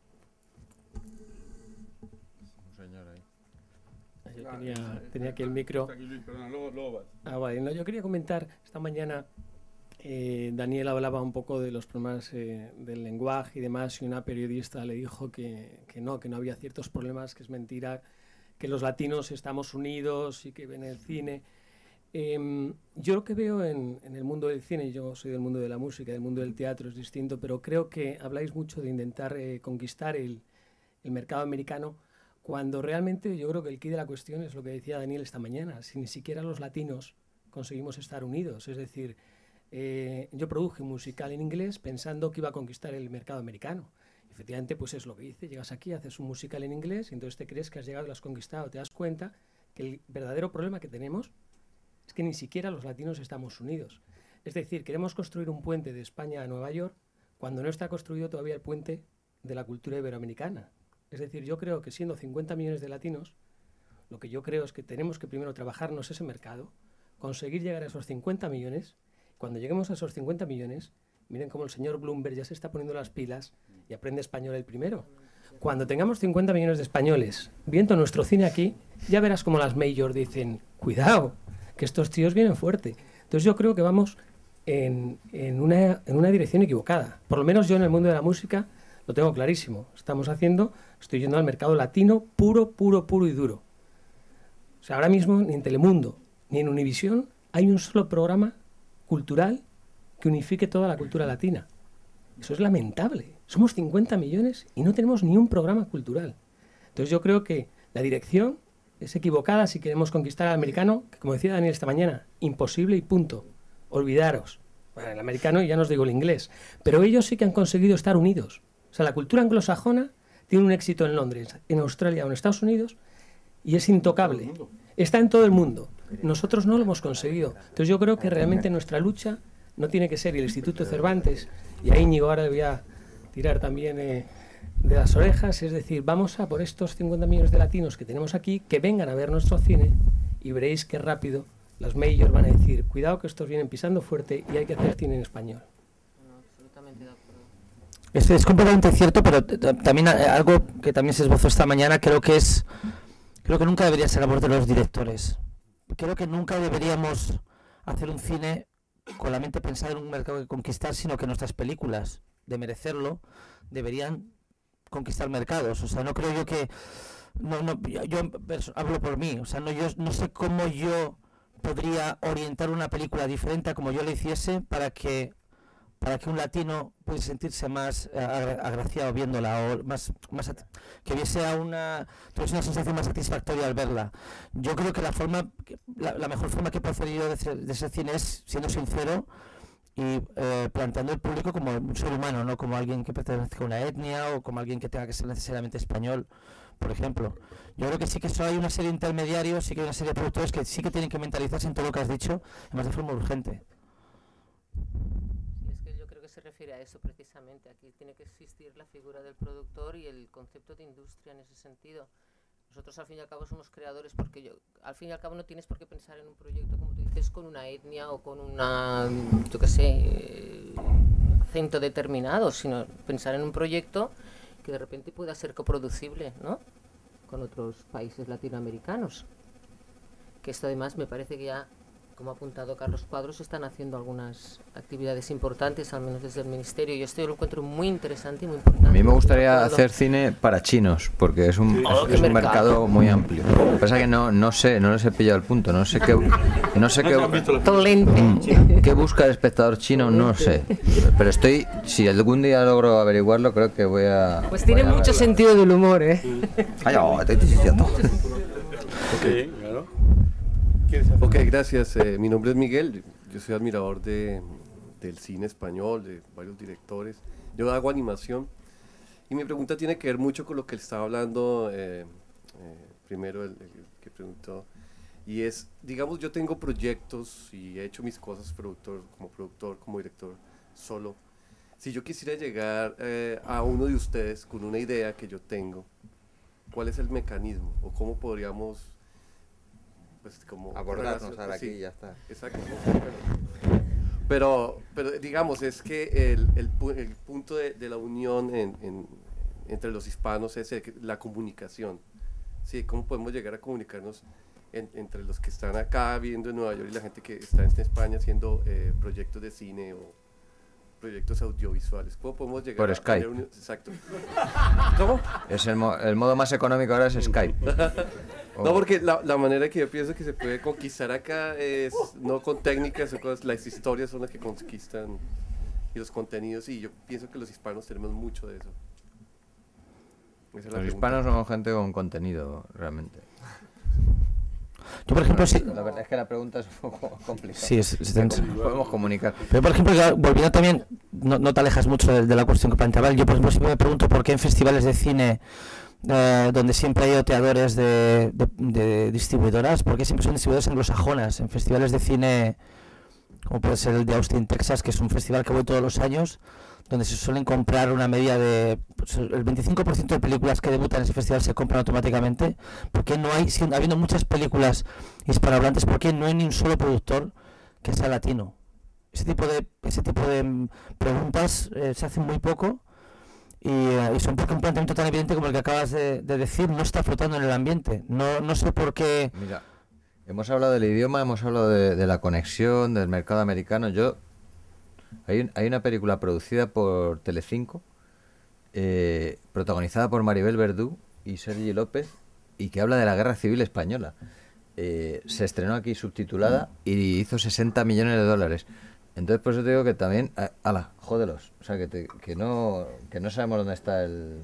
Speaker 12: Tenía aquí el micro. Vale, no, yo quería comentar esta mañana. Daniel hablaba un poco de los problemas del lenguaje y demás, y una periodista le dijo que no había ciertos problemas, que es mentira, que los latinos estamos unidos y que ven el cine. Yo lo que veo en el mundo del cine, yo soy del mundo de la música, del mundo del teatro, es distinto, pero creo que habláis mucho de intentar conquistar el mercado americano, cuando realmente yo creo que el quid de la cuestión es lo que decía Daniel esta mañana, si ni siquiera los latinos conseguimos estar unidos, es decir, yo produje un musical en inglés pensando que iba a conquistar el mercado americano. Efectivamente, pues es lo que hice. Llegas aquí, haces un musical en inglés y entonces te crees que has llegado y lo has conquistado. Te das cuenta que el verdadero problema que tenemos es que ni siquiera los latinos estamos unidos. Es decir, queremos construir un puente de España a Nueva York cuando no está construido todavía el puente de la cultura iberoamericana. Es decir, yo creo que siendo 50 millones de latinos, lo que yo creo es que tenemos que primero trabajarnos ese mercado, conseguir llegar a esos 50 millones. Cuando lleguemos a esos 50 millones, miren cómo el señor Bloomberg ya se está poniendo las pilas y aprende español el primero. Cuando tengamos 50 millones de españoles viendo nuestro cine aquí, ya verás cómo las majors dicen, cuidado, que estos tíos vienen fuerte. Entonces yo creo que vamos en una dirección equivocada. Por lo menos yo en el mundo de la música lo tengo clarísimo. Estoy yendo al mercado latino puro y duro. O sea, ahora mismo ni en Telemundo ni en Univisión hay un solo programa cultural que unifique toda la cultura latina. Eso es lamentable. Somos 50 millones y no tenemos ni un programa cultural. Entonces yo creo que la dirección es equivocada si queremos conquistar al americano, que como decía Daniel esta mañana, imposible y punto. Olvidaros. Bueno, el americano y ya no os digo el inglés. Pero ellos sí que han conseguido estar unidos. O sea, la cultura anglosajona tiene un éxito en Londres, en Australia o en Estados Unidos y es intocable. Está en todo el mundo. Nosotros no lo hemos conseguido. Entonces yo creo que realmente nuestra lucha no tiene que ser el Instituto Cervantes, y a Íñigo ahora le voy a tirar también de las orejas, es decir, vamos a por estos 50 millones de latinos que tenemos aquí, que vengan a ver nuestro cine y veréis qué rápido los majors van a decir, cuidado que estos vienen pisando fuerte y hay que hacer cine en español.
Speaker 2: Absolutamente de acuerdo.
Speaker 5: Esto es completamente cierto, pero también algo que también se esbozó esta mañana, creo que nunca debería ser labor de los directores creo que nunca deberíamos hacer un cine con la mente pensada en un mercado que conquistar, sino que nuestras películas, de merecerlo, deberían conquistar mercados. O sea, no creo yo que... yo hablo por mí. O sea, yo no sé cómo yo podría orientar una película diferente a como yo la hiciese para que un latino pudiese sentirse más agraciado viéndola, o que tuviese una sensación más satisfactoria al verla. Yo creo que la myo forma que he preferido de ese cine es siendo sincero y planteando el público como un ser humano, no como alguien que pertenezca a una etnia o como alguien que tenga que ser necesariamente español, por ejemplo. Yo creo que sí que hay una serie de intermediarios, sí que hay una serie de productores que sí que tienen que mentalizarse en todo lo que has dicho, además de forma urgente.
Speaker 2: Se refiere a eso precisamente. Aquí tiene que existir la figura del productor y el concepto de industria en ese sentido. Nosotros al fin y al cabo somos creadores porque al fin y al cabo no tienes por qué pensar en un proyecto, como tú dices, con una etnia o con una, yo qué sé, acento determinado, sino pensar en un proyecto que de repente pueda ser coproducible, ¿no?, con otros países latinoamericanos. Que esto además me parece que ya, como ha apuntado Carlos Cuadros, están haciendo algunas actividades importantes, al menos desde el Ministerio. Yo esto lo encuentro muy interesante y muy importante.
Speaker 3: A mí me gustaría hacer cine para chinos, porque es un mercado muy amplio. Lo que pasa es que no sé, no les he pillado el punto, no sé qué busca el espectador chino, no sé. Pero si algún día logro averiguarlo, creo que voy a...
Speaker 2: Pues tiene mucho sentido del humor, ¿eh?
Speaker 13: Ok, gracias. Mi nombre es Miguel. Yo soy admirador del cine español, de varios directores. Yo hago animación. Y mi pregunta tiene que ver mucho con lo que estaba hablando primero el que preguntó. Y es, digamos, yo tengo proyectos y he hecho mis cosas como productor, como director, solo. Si yo quisiera llegar a uno de ustedes con una idea que yo tengo, ¿cuál es el mecanismo? ¿O cómo podríamos... pues como
Speaker 4: abordarnos ahora aquí y ya está.
Speaker 13: Exacto. Pero digamos, es que el punto de la unión entre los hispanos es la comunicación. Sí, ¿cómo podemos llegar a comunicarnos entre los que están acá viviendo en Nueva York y la gente que está en España haciendo proyectos de cine o proyectos audiovisuales? ¿Cómo podemos llegar
Speaker 3: por Skype?
Speaker 13: Exacto. ¿Cómo?
Speaker 3: Es el modo más económico ahora es Skype.
Speaker 13: No, porque la manera que yo pienso que se puede conquistar acá es no con técnicas o cosas, las historias son las que conquistan y los contenidos, y yo pienso que los hispanos tenemos mucho de eso.
Speaker 3: Los hispanos somos gente con contenido, realmente.
Speaker 5: Yo, por ejemplo,
Speaker 3: la verdad es que la pregunta es un poco complicada.
Speaker 5: Sí, es tensa.
Speaker 3: Podemos comunicar.
Speaker 5: Pero, por ejemplo, volviendo también, no te alejas mucho de la cuestión que planteaba. Yo, por ejemplo, siempre me pregunto por qué en festivales de cine donde siempre hay oteadores de distribuidoras, porque siempre son distribuidoras anglosajonas, en festivales de cine como puede ser el de Austin, Texas, que es un festival que voy todos los años, donde se suelen comprar una media de el 25% de películas que debutan en ese festival se compran automáticamente. Porque no hay, habiendo muchas películas hispanohablantes, porque no hay ni un solo productor que sea latino? Ese tipo de preguntas se hacen muy poco. Y son porque un planteamiento tan evidente como el que acabas de decir no está flotando en el ambiente. No sé por qué.
Speaker 3: Mira, hemos hablado del idioma, hemos hablado de la conexión, del mercado americano. Hay una película producida por Telecinco, protagonizada por Maribel Verdú y Sergi López, y que habla de la Guerra Civil Española. Se estrenó aquí subtitulada y hizo 60 millones de dólares. Entonces, por eso te digo que también... ¡Hala! ¡Jódelos! O sea, que no sabemos dónde está el...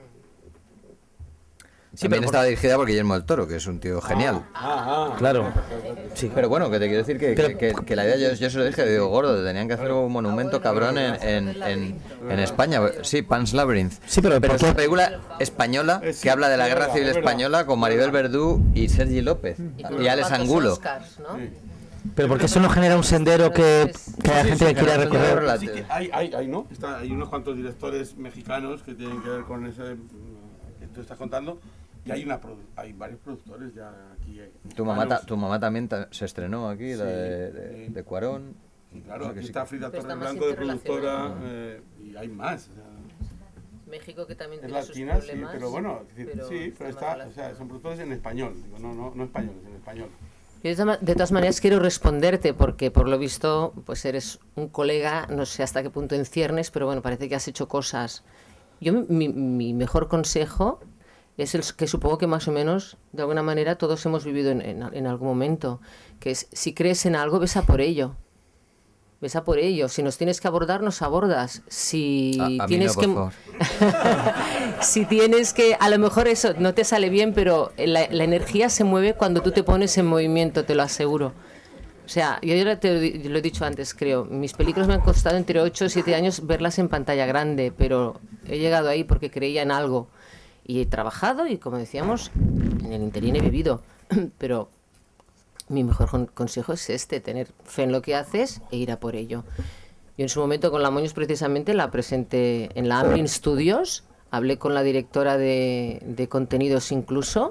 Speaker 3: Sí, también estaba dirigida por Guillermo del Toro, que es un tío genial.
Speaker 5: Claro. Sí.
Speaker 3: Pero bueno, que te quiero decir que la idea, yo se lo dije, digo, gordo, tenían que hacer un monumento cabrón en España. Sí, Pan's Labyrinth.
Speaker 5: Sí, pero
Speaker 3: es una película española que habla de la Guerra Civil Española con Maribel Verdú y Sergi López. Y Alex Angulo.
Speaker 2: Oscars, ¿no?
Speaker 5: Pero porque eso no genera un sendero que haya gente que quiera recorrer.
Speaker 1: Sí, que hay, ¿no? Hay unos cuantos directores mexicanos que tienen que ver con ese que tú estás contando, y hay varios productores ya aquí.
Speaker 3: Tu mamá también se estrenó aquí, la de Cuarón.
Speaker 1: Sí, claro, aquí está Frida Torres Blanco de productora, y hay más.
Speaker 2: México, que también
Speaker 1: es
Speaker 2: tiene
Speaker 1: latina,
Speaker 2: sus problemas.
Speaker 1: sí, pero bueno, pero son productores en español, digo, no españoles, en español.
Speaker 2: Yo de todas maneras quiero responderte porque por lo visto pues eres un colega, no sé hasta qué punto en ciernes, pero bueno, parece que has hecho cosas. Yo mi mejor consejo es el que supongo que más o menos de alguna manera todos hemos vivido en algún momento, que es si crees en algo, ves a por ello. Ves a por ello. Si nos tienes que abordar, nos abordas. Si
Speaker 3: a
Speaker 2: tienes
Speaker 3: mí no, por
Speaker 2: que
Speaker 3: favor.
Speaker 2: si tienes que, a lo mejor eso no te sale bien, pero la energía se mueve cuando tú te pones en movimiento, te lo aseguro. O sea, yo ya lo he dicho antes, creo, mis películas me han costado entre 8 y 7 años verlas en pantalla grande, pero he llegado ahí porque creía en algo. Y he trabajado y, como decíamos, en el interín he vivido. Pero mi mejor consejo es tener fe en lo que haces e ir a por ello. Yo en su momento con La Moños precisamente la presenté en la Amblin Studios, hablé con la directora de contenidos incluso,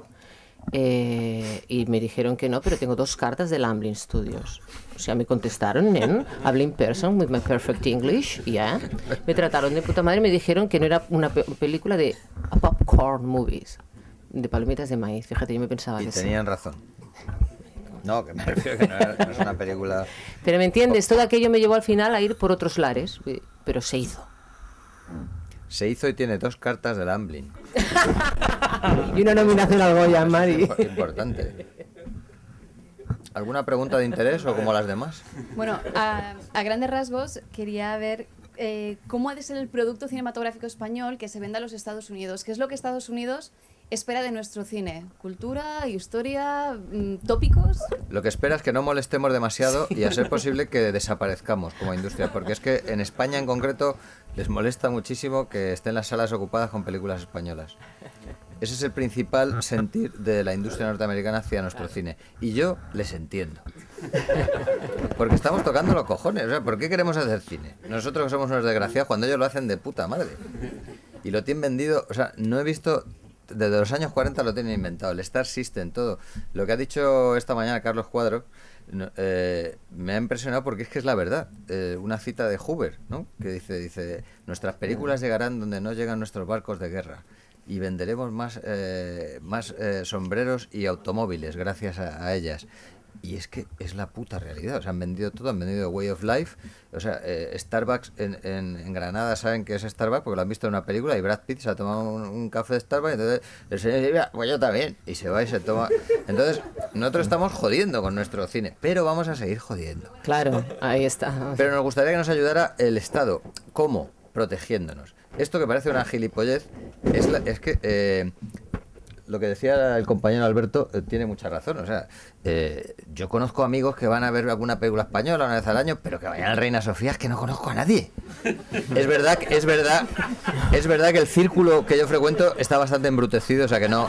Speaker 2: y me dijeron que no, pero tengo 2 cartas de la Amblin Studios. O sea, me contestaron hablé in person with my perfect English, yeah. Me trataron de puta madre y me dijeron que no era una película de popcorn movies, de palomitas de maíz. Fíjate, yo me pensaba
Speaker 3: Y
Speaker 2: que
Speaker 3: tenían
Speaker 2: sí.
Speaker 3: razón. No, que me refiero que no es una película...
Speaker 2: Pero me entiendes, todo aquello me llevó al final a ir por otros lares, pero se hizo.
Speaker 3: Se hizo y tiene 2 cartas del Amblin.
Speaker 2: Y una nominación al Goya, Mari.
Speaker 3: Importante. ¿Alguna pregunta de interés o como las demás?
Speaker 14: Bueno, a grandes rasgos quería ver cómo ha de ser el producto cinematográfico español que se venda a los Estados Unidos. ¿Qué es lo que Estados Unidos espera de nuestro cine? ¿Cultura, historia, tópicos?
Speaker 3: Lo que espera es que no molestemos demasiado y a ser posible que desaparezcamos como industria, porque es que en España en concreto les molesta muchísimo que estén las salas ocupadas con películas españolas. Ese es el principal sentir de la industria norteamericana hacia nuestro cine. Y yo les entiendo. Porque estamos tocando los cojones. O sea, ¿por qué queremos hacer cine? Nosotros que somos unos desgraciados cuando ellos lo hacen de puta madre. Y lo tienen vendido... O sea, no he visto... Desde los años 40 lo tienen inventado. El Star System, todo. Lo que ha dicho esta mañana Carlos Cuadro me ha impresionado porque es que es la verdad. Una cita de Hoover, ¿no? Que dice, nuestras películas llegarán donde no llegan nuestros barcos de guerra. Y venderemos más sombreros y automóviles gracias a ellas. Y es que es la puta realidad. O sea, han vendido todo, han vendido Way of Life. O sea, Starbucks en Granada saben que es Starbucks porque lo han visto en una película y Brad Pitt se ha tomado un café de Starbucks y entonces el señor dice, mira, pues yo también. Y se va y se toma. Entonces, nosotros estamos jodiendo con nuestro cine, pero vamos a seguir jodiendo.
Speaker 2: Claro, ahí está.
Speaker 3: Pero nos gustaría que nos ayudara el Estado. ¿Cómo? Protegiéndonos. Esto que parece una gilipollez es que lo que decía el compañero Alberto tiene mucha razón. O sea, yo conozco amigos que van a ver alguna película española una vez al año, pero que vayan al Reina Sofía, es que no conozco a nadie. Es verdad que el círculo que yo frecuento está bastante embrutecido, o sea que no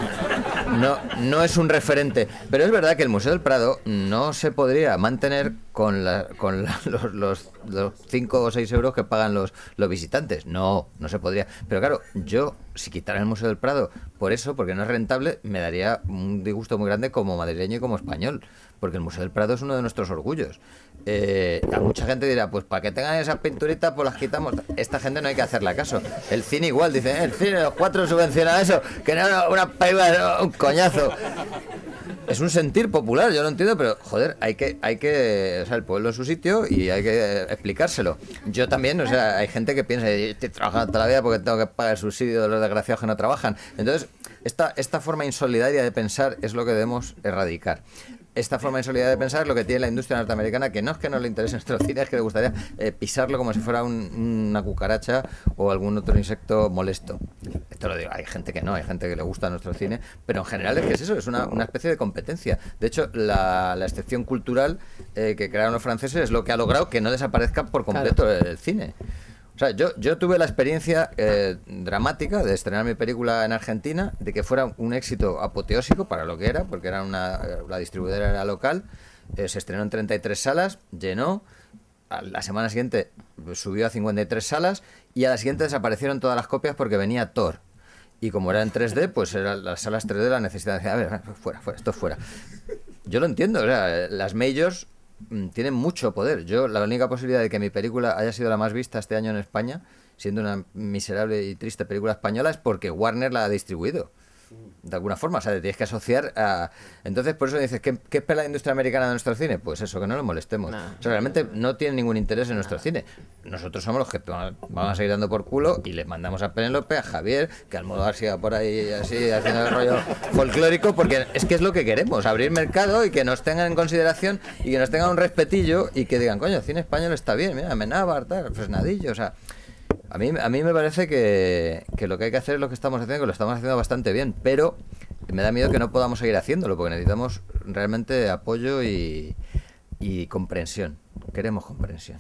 Speaker 3: es un referente. Pero es verdad que el Museo del Prado no se podría mantener con los 5 o 6 euros que pagan los visitantes. No se podría. Pero claro, yo, si quitaran el Museo del Prado por eso, porque no es rentable, me daría un disgusto muy grande como madrileño y como español. Porque el Museo del Prado es uno de nuestros orgullos. A mucha gente dirá, pues para que tengan esas pinturitas, pues las quitamos. Esta gente no hay que hacerle caso. El cine igual, dice, el cine, los 4 subvencionan eso, que no, una película, un coñazo. Es un sentir popular, yo lo entiendo, pero joder, hay que, o sea, el pueblo en su sitio y hay que explicárselo. Yo también, o sea, hay gente que piensa, estoy trabajando toda la vida porque tengo que pagar el subsidio de los desgraciados que no trabajan. Entonces, esta forma insolidaria de pensar es lo que debemos erradicar. Esta forma insolidaria de pensar es lo que tiene la industria norteamericana, que no es que no le interese nuestro cine, es que le gustaría pisarlo como si fuera una cucaracha o algún otro insecto molesto. Esto lo digo, hay gente que no, hay gente que le gusta nuestro cine, pero en general es que es eso, es una especie de competencia. De hecho, la excepción cultural que crearon los franceses es lo que ha logrado que no desaparezca por completo el cine. O sea, yo tuve la experiencia dramática de estrenar mi película en Argentina, de que fuera un éxito apoteósico para lo que era, porque era la distribuidora era local, se estrenó en 33 salas, llenó, a la semana siguiente subió a 53 salas y a la siguiente desaparecieron todas las copias porque venía Thor. Y como era en 3D, pues las salas 3D la necesitaban. A ver, fuera, esto fuera. Yo lo entiendo, o sea, las majors tienen mucho poder. La única posibilidad de que mi película haya sido la más vista este año en España, siendo una miserable y triste película española, es porque Warner la ha distribuido. de alguna forma, o sea, te tienes que asociar a... Entonces, por eso dices, ¿qué espera la industria americana de nuestro cine? Pues eso, que no lo molestemos. O sea, realmente no tiene ningún interés en nuestro cine. Nosotros somos los que vamos a seguir dando por culo y les mandamos a Penélope, a Javier, que Almodóvar siga por ahí así, haciendo el rollo folclórico, porque es que es lo que queremos, abrir mercado y que nos tengan en consideración y que nos tengan un respetillo y que digan, coño, el cine español está bien, mira, Amenábar, tal, Fresnadillo, o sea... A mí me parece que lo que hay que hacer es lo que estamos haciendo, que lo estamos haciendo bastante bien, pero me da miedo que no podamos seguir haciéndolo, porque necesitamos realmente apoyo y comprensión. Queremos comprensión.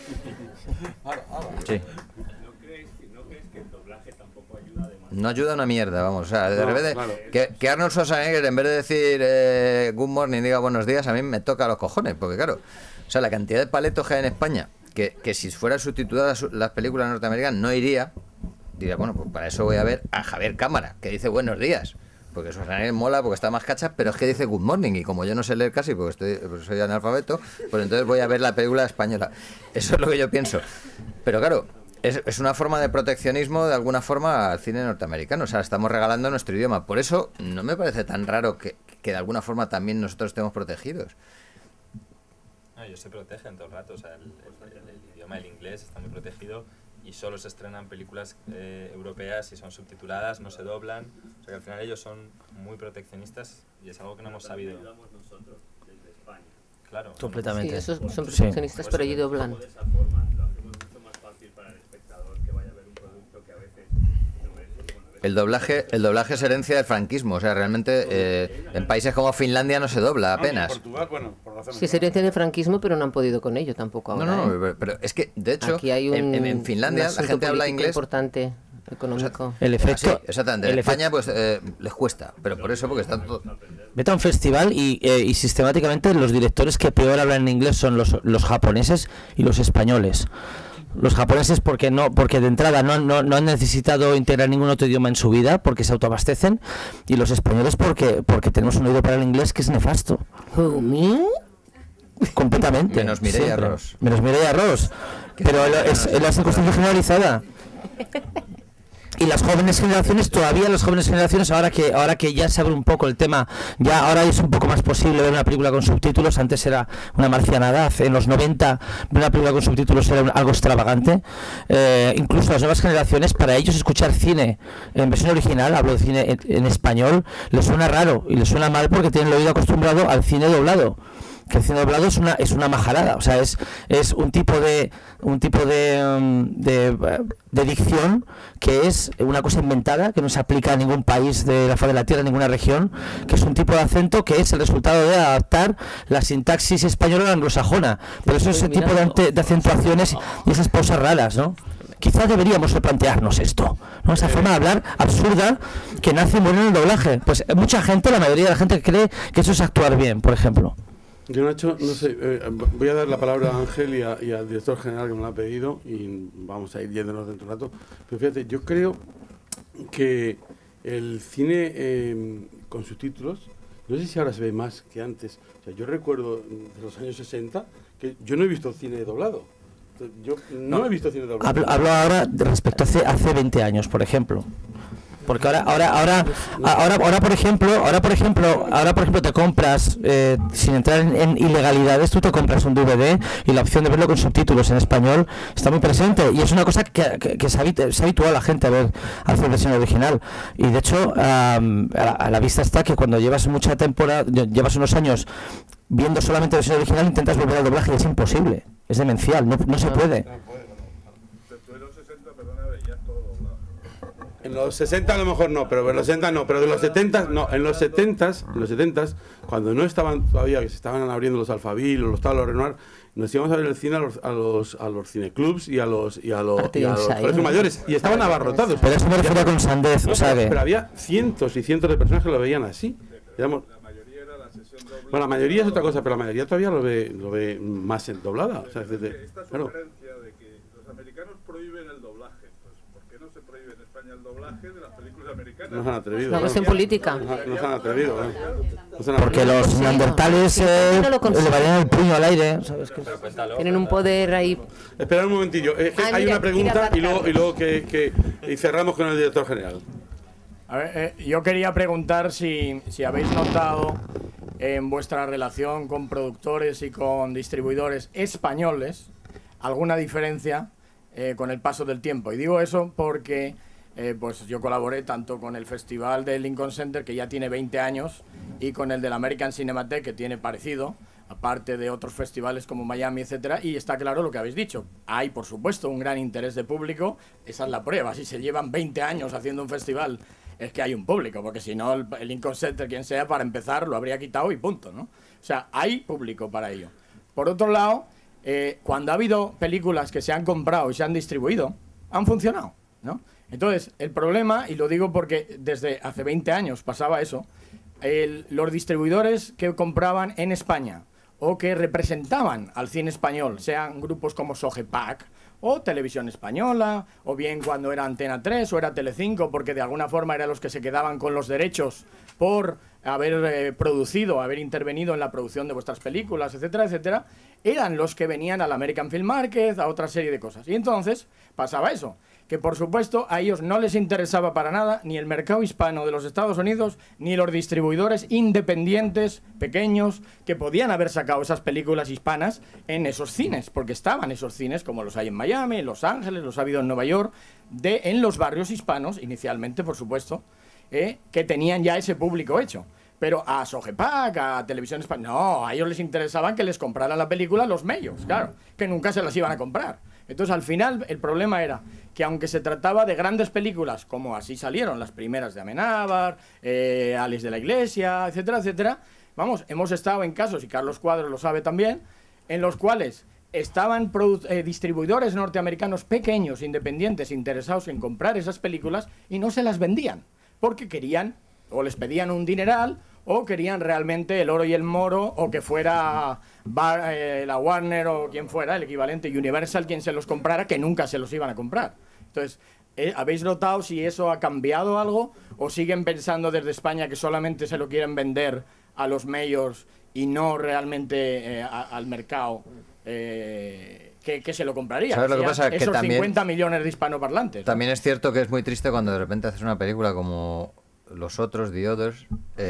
Speaker 3: Sí.
Speaker 15: ¿No crees que el doblaje tampoco ayuda demasiado?
Speaker 3: No ayuda una mierda, vamos. O sea, de repente,
Speaker 1: claro.
Speaker 3: que Arnold Schwarzenegger, en vez de decir good morning, diga buenos días, a mí me toca los cojones, porque claro, o sea, la cantidad de paletos que hay en España, que si fuera subtituladas las películas norteamericanas no iría, diría, bueno, pues para eso voy a ver a Javier Cámara, que dice buenos días, porque Schwarzenegger mola, porque está más cacha, pero es que dice good morning, y como yo no sé leer casi, porque soy analfabeto, pues entonces voy a ver la película española. Eso es lo que yo pienso. Pero claro, es una forma de proteccionismo de alguna forma al cine norteamericano, o sea, estamos regalando nuestro idioma. Por eso no me parece tan raro que de alguna forma también nosotros estemos protegidos.
Speaker 6: No, ellos se protegen todo el rato, o sea, el idioma, el inglés está muy protegido y solo se estrenan películas europeas y son subtituladas, no se doblan, o sea que al final ellos son muy proteccionistas y es algo que no hemos sabido.
Speaker 15: Nosotros, desde España.
Speaker 6: Claro.
Speaker 2: Completamente. Sí, esos son proteccionistas, pero allí doblan.
Speaker 15: De esa forma, lo hacemos mucho más fácil para el espectador que vaya a ver un producto que a veces...
Speaker 3: El doblaje es herencia del franquismo, o sea, realmente en países como Finlandia no se dobla apenas.
Speaker 1: Portugal, bueno, por razones
Speaker 2: Sí, es herencia del franquismo, pero no han podido con ello tampoco ahora.
Speaker 3: No, pero es que, de hecho,
Speaker 2: aquí hay
Speaker 3: en Finlandia la gente habla inglés
Speaker 2: importante, económico.
Speaker 5: El efecto...
Speaker 3: Sí, exactamente. En España pues les cuesta, pero por eso, porque están todo...
Speaker 5: Vete a un festival y sistemáticamente los directores que peor hablan en inglés son los japoneses y los españoles. Los japoneses porque de entrada no han necesitado integrar ningún otro idioma en su vida, porque se autoabastecen, y los españoles porque tenemos un oído para el inglés que es nefasto. Completamente.
Speaker 3: Menos Mireia
Speaker 5: siempre.
Speaker 3: Ros.
Speaker 5: Menos Mireia Ros. Pero es la circunstancia generalizada. Y las jóvenes generaciones, ahora que ya se abre un poco el tema, ahora es un poco más posible ver una película con subtítulos. Antes era una marcianada, en los 90 ver una película con subtítulos era algo extravagante. Incluso las nuevas generaciones, para ellos escuchar cine en versión original, hablo de cine en español, les suena raro y les suena mal porque tienen el oído acostumbrado al cine doblado. Que el cine doblado es una majarada, o sea, es un tipo de dicción que es una cosa inventada, que no se aplica a ningún país de la faz de la tierra, a ninguna región, que es un tipo de acento que es el resultado de adaptar la sintaxis española a la anglosajona. Por eso ese tipo de acentuaciones y esas pausas raras, ¿no? Quizás deberíamos replantearnos esto, ¿no? Esa forma de hablar absurda que nace y muere en el doblaje. Pues mucha gente, la mayoría de la gente cree que eso es actuar bien, por ejemplo.
Speaker 1: Yo, Nacho, no sé, voy a dar la palabra a Ángel y al director general que me lo ha pedido y vamos a ir yéndonos dentro de un rato. Pero fíjate, yo creo que el cine con subtítulos, no sé si ahora se ve más que antes. O sea, yo recuerdo de los años 60 que yo no he visto cine doblado. Yo no he visto cine doblado.
Speaker 5: Hablo ahora respecto a hace 20 años, por ejemplo. Porque ahora por ejemplo te compras, sin entrar en ilegalidades, tú te compras un DVD y la opción de verlo con subtítulos en español está muy presente, y es una cosa que se habitúa a la gente a ver hacer versión original. Y de hecho a la vista está que cuando llevas mucha temporada, llevas unos años viendo solamente versión original, intentas volver al doblaje y es imposible, es demencial, no se puede.
Speaker 1: En los 60 a lo mejor no, pero en los 60 no, pero de los 70 no, en los 70 cuando no estaban todavía, que se estaban abriendo los Alphaville o los tal, los Renoir, nos íbamos a ver el cine a los cineclubs y a los colegios mayores, y estaban abarrotados.
Speaker 5: Pero eso me refiero con sandez, o sea,
Speaker 1: pero había cientos y cientos de personas que lo veían así. Digamos, bueno, la mayoría es otra cosa, pero la mayoría todavía lo ve más en doblada. O sea, claro.
Speaker 11: Los americanos prohíben el doblaje. ¿Por qué no se prohíbe en España el doblaje de las películas americanas?
Speaker 1: No se han atrevido.
Speaker 2: Una cuestión política.
Speaker 1: No se han atrevido.
Speaker 5: Porque los neandertales elevarían el puño al aire. ¿Sabes qué?
Speaker 2: Tienen un poder ahí.
Speaker 1: Esperad un momentillo. Hay una pregunta y luego que cerramos con el director general.
Speaker 16: A ver, yo quería preguntar si habéis notado en vuestra relación con productores y con distribuidores españoles alguna diferencia con el paso del tiempo. Y digo eso porque pues yo colaboré tanto con el Festival del Lincoln Center, que ya tiene 20 años, y con el del American Cinematheque, que tiene parecido, aparte de otros festivales como Miami, etcétera, y está claro lo que habéis dicho. Hay, por supuesto, un gran interés de público. Esa es la prueba. Si se llevan 20 años haciendo un festival, es que hay un público, porque si no, el Lincoln Center, quien sea, para empezar, lo habría quitado y punto, ¿no? O sea, hay público para ello. Por otro lado, cuando ha habido películas que se han comprado y se han distribuido, han funcionado, ¿no? Entonces, el problema, y lo digo porque desde hace 20 años pasaba eso, los distribuidores que compraban en España o que representaban al cine español, sean grupos como Sogepac o Televisión Española, o bien cuando era Antena 3 o era Telecinco, porque de alguna forma eran los que se quedaban con los derechos por haber producido, haber intervenido en la producción de vuestras películas, etcétera, etcétera, eran los que venían al American Film Market, a otra serie de cosas. Y entonces pasaba eso, que por supuesto a ellos no les interesaba para nada ni el mercado hispano de los Estados Unidos, ni los distribuidores independientes, pequeños, que podían haber sacado esas películas hispanas en esos cines, porque estaban esos cines, como los hay en Miami, en Los Ángeles, los ha habido en Nueva York, en los barrios hispanos, inicialmente, por supuesto, que tenían ya ese público hecho. Pero a Sogepac, a Televisión Española, no, a ellos les interesaban que les compraran la película los medios, claro, que nunca se las iban a comprar. Entonces, al final, el problema era que aunque se trataba de grandes películas, como así salieron las primeras de Amenábar, Alex de la Iglesia, etcétera, etcétera, vamos, hemos estado en casos, y Carlos Cuadro lo sabe también, en los cuales estaban distribuidores norteamericanos pequeños, independientes, interesados en comprar esas películas y no se las vendían, porque querían, o les pedían un dineral, o querían realmente el oro y el moro, o que fuera la Warner o quien fuera, el equivalente Universal, quien se los comprara, que nunca se los iban a comprar. Entonces, ¿habéis notado si eso ha cambiado algo, o siguen pensando desde España que solamente se lo quieren vender a los medios y no realmente al mercado que se lo compraría?
Speaker 3: ¿Sabes lo que pasa?
Speaker 16: Esos
Speaker 3: que también,
Speaker 16: 50 millones de hispanoparlantes, ¿no?
Speaker 3: También es cierto que es muy triste cuando de repente haces una película como Los Otros, The Others,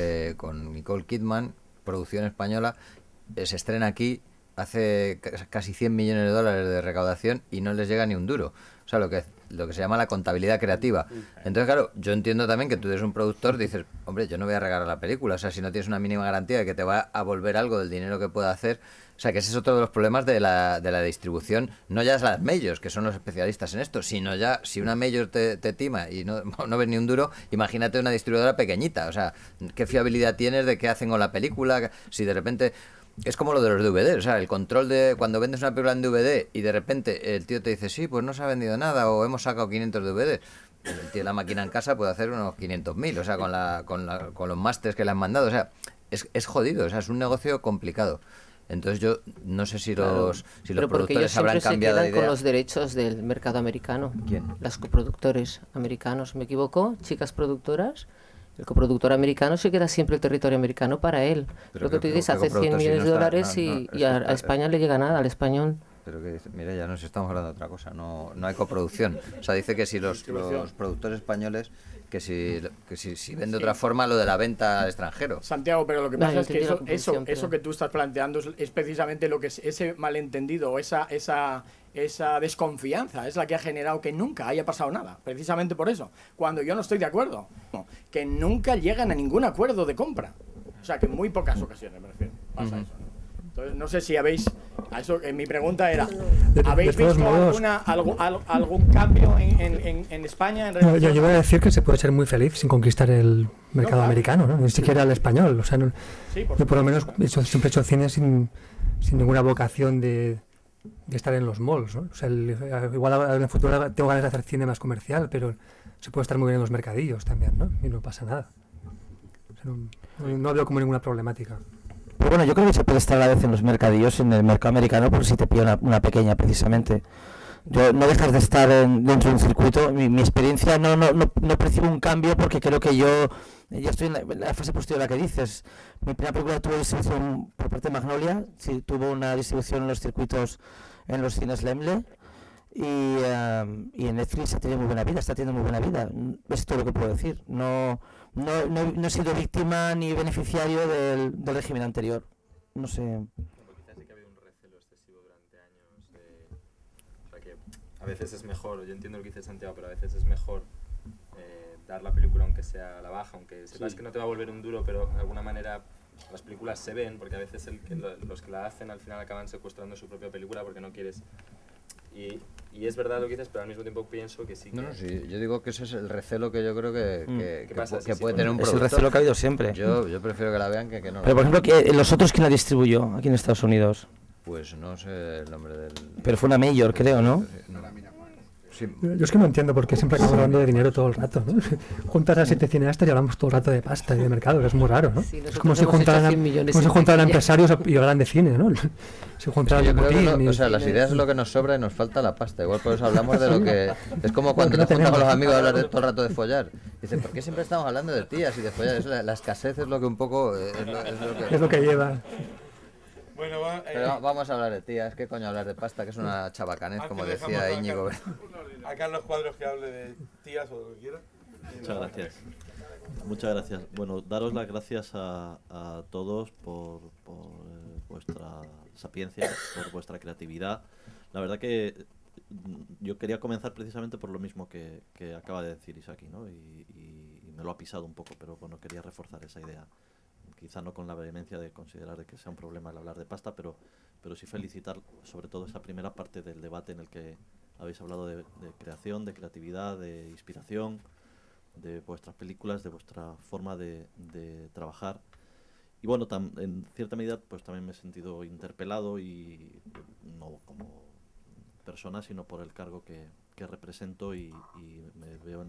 Speaker 3: con Nicole Kidman, producción española, se estrena aquí, hace casi 100 millones de dólares de recaudación y no les llega ni un duro. O sea, lo que se llama la contabilidad creativa. Entonces, claro, yo entiendo también que tú eres un productor, dices, hombre, yo no voy a regalar la película, o sea, si no tienes una mínima garantía de que te va a volver algo del dinero que pueda hacer. O sea, que ese es otro de los problemas de la distribución, no ya es las majors, que son los especialistas en esto, sino ya, si una major te tima y no ves ni un duro, imagínate una distribuidora pequeñita. O sea, ¿qué fiabilidad tienes de qué hacen con la película? Si de repente... Es como lo de los DVDs, o sea, el control de cuando vendes una película en DVD y de repente el tío te dice, sí, pues no se ha vendido nada o hemos sacado 500 DVDs. Pues el tío de la máquina en casa puede hacer unos 500.000, o sea, con los másters que le han mandado. O sea, es jodido, o sea, es un negocio complicado. Entonces yo no sé si los productores habrán cambiado de idea.
Speaker 2: Con los derechos del mercado americano.
Speaker 3: ¿Quién?
Speaker 2: Las coproductores americanos, ¿me equivoco? Chicas productoras. El coproductor americano se queda siempre el territorio americano para él.
Speaker 3: Pero
Speaker 2: lo que tú dices, hace 100 millones de dólares y a España le llega nada, al español.
Speaker 3: Pero que dice, mira, ya nos estamos hablando de otra cosa, no hay coproducción. O sea, dice que si los productores españoles, que si ven de otra forma lo de la venta al extranjero.
Speaker 16: Santiago, pero lo que pasa es que eso que tú estás planteando es precisamente lo que es ese malentendido o esa desconfianza es la que ha generado que nunca haya pasado nada, precisamente por eso, cuando yo no estoy de acuerdo, que nunca llegan a ningún acuerdo de compra, o sea, que en muy pocas ocasiones, me refiero, pasa eso, ¿no? Entonces, no sé si habéis, mi pregunta era, ¿habéis visto algún cambio en España?
Speaker 7: Yo iba a decir que se puede ser muy feliz sin conquistar el mercado americano, ¿no? Ni siquiera el español, o sea, yo por lo menos siempre he hecho cine sin ninguna vocación de estar en los malls, ¿no? O sea, igual en el futuro tengo ganas de hacer cine más comercial, pero se puede estar muy bien en los mercadillos también, ¿no? Y no pasa nada. O sea, no veo como ninguna problemática.
Speaker 5: Pero bueno, yo creo que se puede estar a la vez en los mercadillos, en el mercado americano, por si te pilla una pequeña, precisamente. No dejas de estar dentro de un circuito. Mi experiencia no percibo un cambio porque creo que yo estoy en la fase posterior a la que dices. Mi primera película tuvo distribución por parte de Magnolia, sí, tuvo una distribución en los circuitos, en los cines Laemmle, y en Netflix ha tenido muy buena vida, está teniendo muy buena vida. Es todo lo que puedo decir. No he sido víctima ni beneficiario del régimen anterior. No sé.
Speaker 6: Quizás sí que ha habido un recelo excesivo durante años o sea que a veces es mejor, yo entiendo lo que dice Santiago, pero a veces es mejor dar la película aunque sea a la baja, aunque sepas que no te va a volver un duro, pero de alguna manera las películas se ven, porque a veces los que la hacen al final acaban secuestrando su propia película porque no quieres. Y es verdad lo que dices, pero al mismo tiempo pienso que sí.
Speaker 3: No, sí, yo digo que ese es el recelo que yo creo que puede tener un productor.
Speaker 5: Es el recelo que ha habido siempre.
Speaker 3: Yo prefiero que la vean que no.
Speaker 5: Pero por ejemplo, ¿los otros quién la distribuyó aquí en Estados Unidos?
Speaker 3: Pues no sé el nombre del...
Speaker 5: Pero fue una Major, creo, ¿no?
Speaker 3: Sí.
Speaker 7: Yo es que no entiendo por qué siempre acabamos hablando de dinero todo el rato, ¿no? Juntas a 7 cineastas y hablamos todo el rato de pasta y de mercado, que es muy raro, ¿no?
Speaker 2: Sí,
Speaker 7: es como si juntaran empresarios y hablan de cine, ¿no? Si juntaran
Speaker 3: las ideas es lo que nos sobra y nos falta la pasta. Igual por eso hablamos de lo que... Es como cuando te juntas con los amigos a hablar todo el rato de follar. Dicen, ¿por qué siempre estamos hablando de tías y de follar? La escasez es lo que un poco...
Speaker 7: Es lo que lleva...
Speaker 1: Bueno,
Speaker 3: pero vamos a hablar de tías, ¿qué coño hablar de pasta? Que es una chabacanez, como decía Íñigo.
Speaker 1: A Carlos Cuadros que hable de tías o lo que quiera.
Speaker 17: Muchas gracias. Muchas gracias. Bueno, daros las gracias a todos por vuestra sapiencia, por vuestra creatividad. La verdad que yo quería comenzar precisamente por lo mismo que acaba de decir Isaki, ¿no? Y me lo ha pisado un poco, pero bueno, quería reforzar esa idea. Quizá no con la vehemencia de considerar de que sea un problema el hablar de pasta, pero sí felicitar sobre todo esa primera parte del debate en el que habéis hablado de creación, de creatividad, de inspiración, de vuestras películas, de vuestra forma de trabajar. Y bueno, en cierta medida pues también me he sentido interpelado, y no como persona, sino por el cargo que represento, y me veo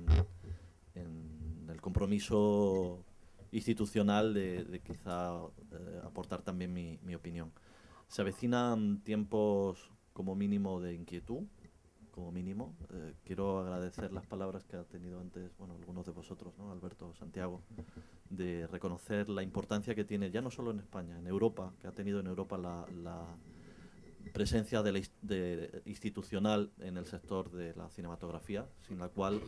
Speaker 17: en el compromiso institucional de quizá aportar también mi opinión. Se avecinan tiempos como mínimo de inquietud, como mínimo. Quiero agradecer las palabras que ha tenido antes, bueno, algunos de vosotros, ¿no? Alberto, Santiago, de reconocer la importancia que tiene, ya no solo en España, en Europa, que ha tenido en Europa la presencia institucional en el sector de la cinematografía, sin la cual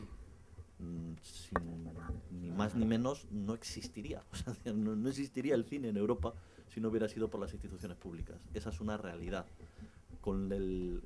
Speaker 17: ni más ni menos no existiría. O sea, no existiría el cine en Europa si no hubiera sido por las instituciones públicas. Esa es una realidad, con el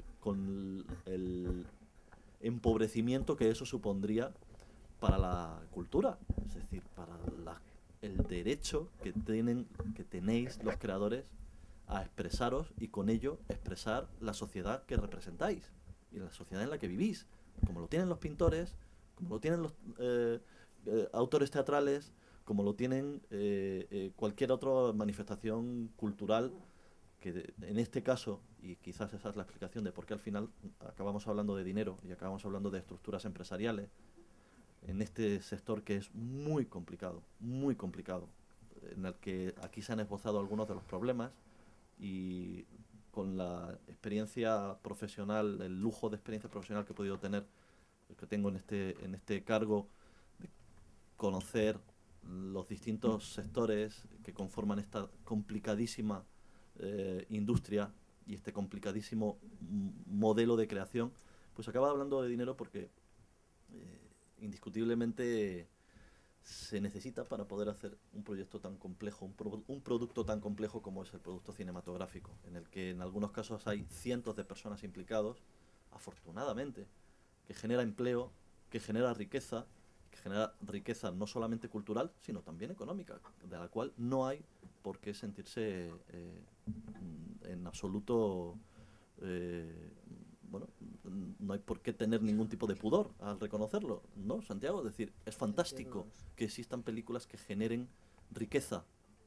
Speaker 17: empobrecimiento que eso supondría para la cultura, es decir, para el derecho que tenéis los creadores a expresaros, y con ello expresar la sociedad que representáis y la sociedad en la que vivís, como lo tienen los pintores, como lo tienen los autores teatrales, como lo tienen cualquier otra manifestación cultural, que en este caso, y quizás esa es la explicación de por qué al final acabamos hablando de dinero y acabamos hablando de estructuras empresariales, en este sector que es muy complicado, en el que aquí se han esbozado algunos de los problemas, y con la experiencia profesional, el lujo de experiencia profesional que he podido tener, que tengo en este cargo, de conocer los distintos sectores que conforman esta complicadísima industria y este complicadísimo modelo de creación, pues acaba hablando de dinero, porque indiscutiblemente se necesita para poder hacer un proyecto tan complejo, un producto tan complejo como es el producto cinematográfico, en el que en algunos casos hay cientos de personas implicados, afortunadamente, que genera empleo, que genera riqueza no solamente cultural, sino también económica, de la cual no hay por qué sentirse en absoluto, bueno, no hay por qué tener ningún tipo de pudor al reconocerlo, ¿no, Santiago? Es decir, es fantástico que existan películas que generen riqueza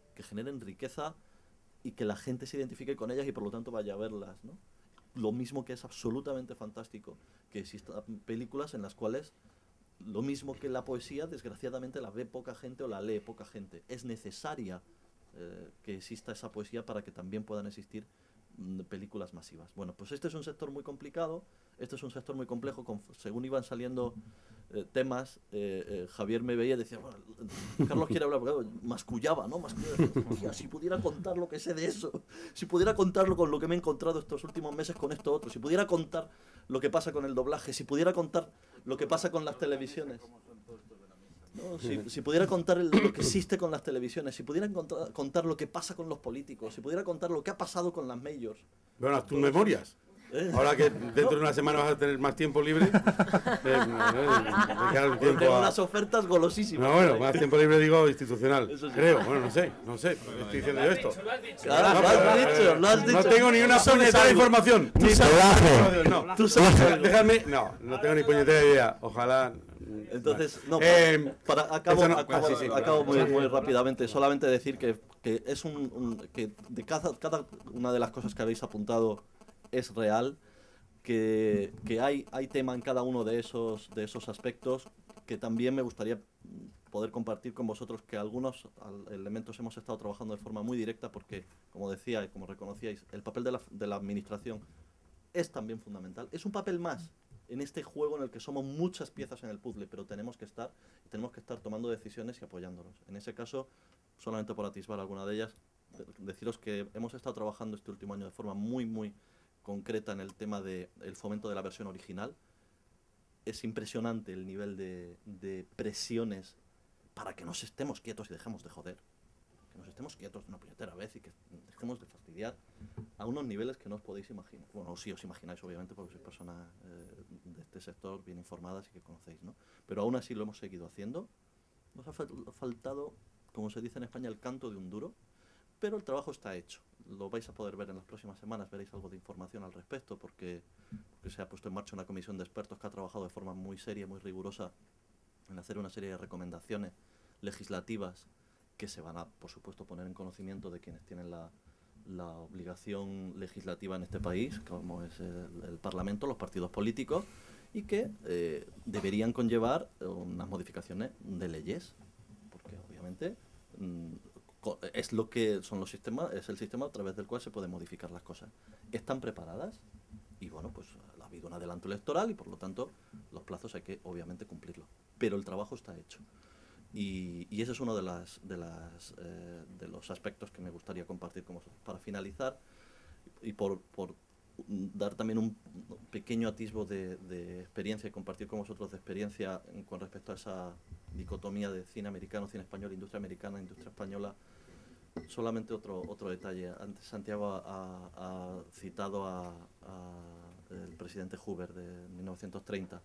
Speaker 17: y que la gente se identifique con ellas y por lo tanto vaya a verlas, ¿no? Lo mismo que es absolutamente fantástico que existan películas en las cuales, lo mismo que la poesía, desgraciadamente la ve poca gente o la lee poca gente. Es necesaria que exista esa poesía para que también puedan existir películas masivas. Bueno, pues este es un sector muy complicado, este es un sector muy complejo, según iban saliendo temas, Javier me veía y decía, bueno, Carlos quiere hablar, mascullaba, ¿no? Mascullaba, si pudiera contar lo que sé de eso, si pudiera contarlo con lo que me he encontrado estos últimos meses con esto otro, si pudiera contar lo que pasa con el doblaje, si pudiera contar lo que pasa con las televisiones. ¿No? Si pudiera contar lo que existe con las televisiones, si pudiera contar lo que pasa con los políticos, si pudiera contar lo que ha pasado con las majors.
Speaker 1: Bueno, tus memorias. Ahora que dentro de una semana vas a tener más tiempo libre,
Speaker 17: tengo unas ofertas golosísimas.
Speaker 1: No, bueno, más tiempo libre digo institucional. Sí. Creo, bueno, no sé, estoy diciendo yo esto.
Speaker 17: Lo has dicho.
Speaker 1: No tengo ni una puñetera información. Déjame, no tengo ni puñetera idea. Ojalá.
Speaker 17: Entonces, no, acabo muy rápidamente. Solamente decir que es que de cada una de las cosas que habéis apuntado es real, que hay tema en cada uno de esos aspectos, que también me gustaría poder compartir con vosotros, que algunos elementos hemos estado trabajando de forma muy directa, porque, como decía y como reconocíais, el papel de la administración es también fundamental. Es un papel más en este juego en el que somos muchas piezas en el puzzle, pero tenemos que estar tomando decisiones y apoyándonos. En ese caso, solamente por atisbar alguna de ellas, deciros que hemos estado trabajando este último año de forma muy concreta en el tema del fomento de la versión original. Es impresionante el nivel de presiones para que nos estemos quietos y dejemos de joder. Que nos estemos quietos una puñetera vez y que dejemos de fastidiar a unos niveles que no os podéis imaginar. Bueno, sí os imagináis, obviamente, porque sois personas de este sector bien informadas y que conocéis, ¿no? Pero aún así lo hemos seguido haciendo. Nos ha faltado, como se dice en España, el canto de un duro, pero el trabajo está hecho. Lo vais a poder ver en las próximas semanas, veréis algo de información al respecto, porque se ha puesto en marcha una comisión de expertos que ha trabajado de forma muy seria, muy rigurosa, en hacer una serie de recomendaciones legislativas que se van a, por supuesto, poner en conocimiento de quienes tienen la obligación legislativa en este país, como es el Parlamento, los partidos políticos, y que deberían conllevar unas modificaciones de leyes, porque obviamente es lo que son los sistemas, es el sistema a través del cual se pueden modificar las cosas. ¿Están preparadas? Y bueno, pues ha habido un adelanto electoral y por lo tanto los plazos hay que obviamente cumplirlos. Pero el trabajo está hecho. Y ese es uno de los aspectos que me gustaría compartir con vosotros. Para finalizar, y por dar también un pequeño atisbo de experiencia y compartir con vosotros de experiencia con respecto a esa dicotomía de cine americano, cine español, industria americana, industria española. Solamente otro detalle. Antes Santiago ha citado el presidente Hoover de 1930.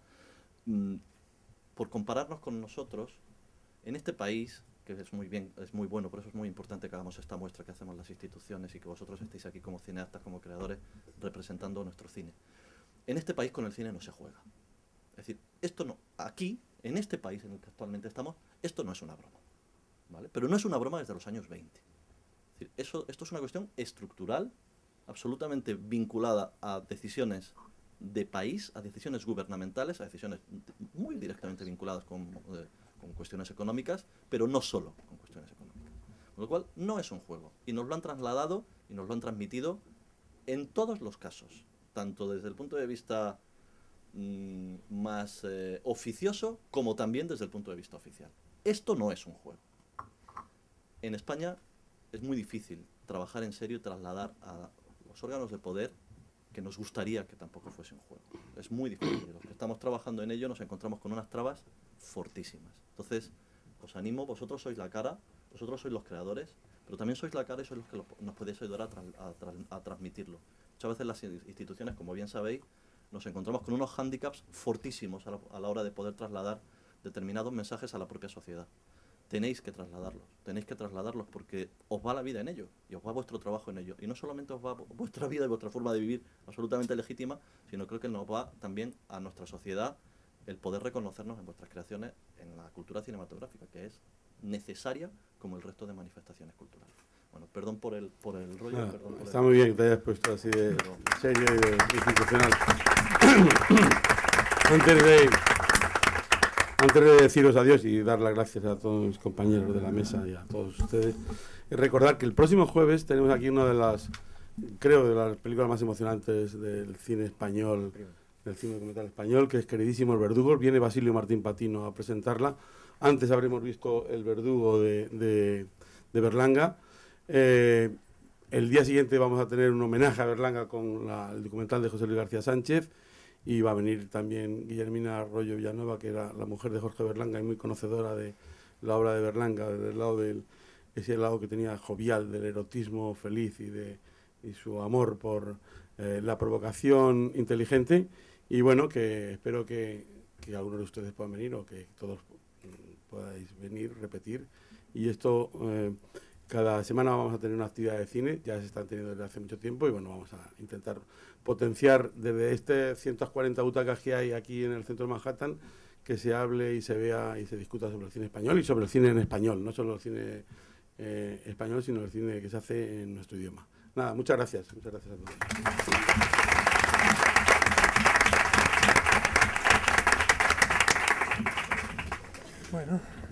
Speaker 17: Por compararnos con nosotros, en este país, que es muy bueno, por eso es muy importante que hagamos esta muestra que hacemos las instituciones y que vosotros estéis aquí como cineastas, como creadores, representando nuestro cine. En este país con el cine no se juega. Es decir, esto no, aquí, en este país en el que actualmente estamos, esto no es una broma, ¿vale? Pero no es una broma desde los años 20. Es decir, esto es una cuestión estructural, absolutamente vinculada a decisiones de país, a decisiones gubernamentales, a decisiones muy directamente vinculadas con cuestiones económicas, pero no solo con cuestiones económicas. Con lo cual, no es un juego. Y nos lo han trasladado y nos lo han transmitido en todos los casos, tanto desde el punto de vista más oficioso, como también desde el punto de vista oficial. Esto no es un juego. En España es muy difícil trabajar en serio y trasladar a los órganos de poder que nos gustaría que tampoco fuese un juego. Es muy difícil. Los que estamos trabajando en ello nos encontramos con unas trabas fortísimas. Entonces, os animo, vosotros sois la cara, vosotros sois los creadores, pero también sois la cara y sois los que nos podéis ayudar a transmitirlo. Muchas veces las instituciones, como bien sabéis, nos encontramos con unos hándicaps fortísimos a la hora de poder trasladar determinados mensajes a la propia sociedad. Tenéis que trasladarlos porque os va la vida en ello y os va vuestro trabajo en ello. Y no solamente os va vuestra vida y vuestra forma de vivir absolutamente legítima, sino creo que nos va también a nuestra sociedad el poder reconocernos en vuestras creaciones en la cultura cinematográfica, que es necesaria como el resto de manifestaciones culturales. Bueno, perdón por el rollo. Perdón por
Speaker 1: está muy bien que te hayas puesto así de serio y de institucional. Antes de deciros adiós y dar las gracias a todos mis compañeros de la mesa y a todos ustedes, y recordar que el próximo jueves tenemos aquí una de las creo, de las películas más emocionantes del cine español, del cine documental español, que es queridísimo El Verdugo. Viene Basilio Martín Patino a presentarla. Antes habremos visto El Verdugo de Berlanga. El día siguiente vamos a tener un homenaje a Berlanga con el documental de José Luis García Sánchez, y va a venir también Guillermina Arroyo Villanueva, que era la mujer de Jorge Berlanga y muy conocedora de la obra de Berlanga, del lado ese lado que tenía jovial del erotismo feliz y su amor por la provocación inteligente. Y bueno, que espero que algunos de ustedes puedan venir, o que todos podáis venir, repetir. Y esto, cada semana vamos a tener una actividad de cine, ya se están teniendo desde hace mucho tiempo, y bueno, vamos a intentar potenciar desde 140 butacas que hay aquí en el centro de Manhattan, que se hable y se vea y se discuta sobre el cine español y sobre el cine en español, no solo el cine español, sino el cine que se hace en nuestro idioma. Nada, muchas gracias a todos.
Speaker 7: Bueno.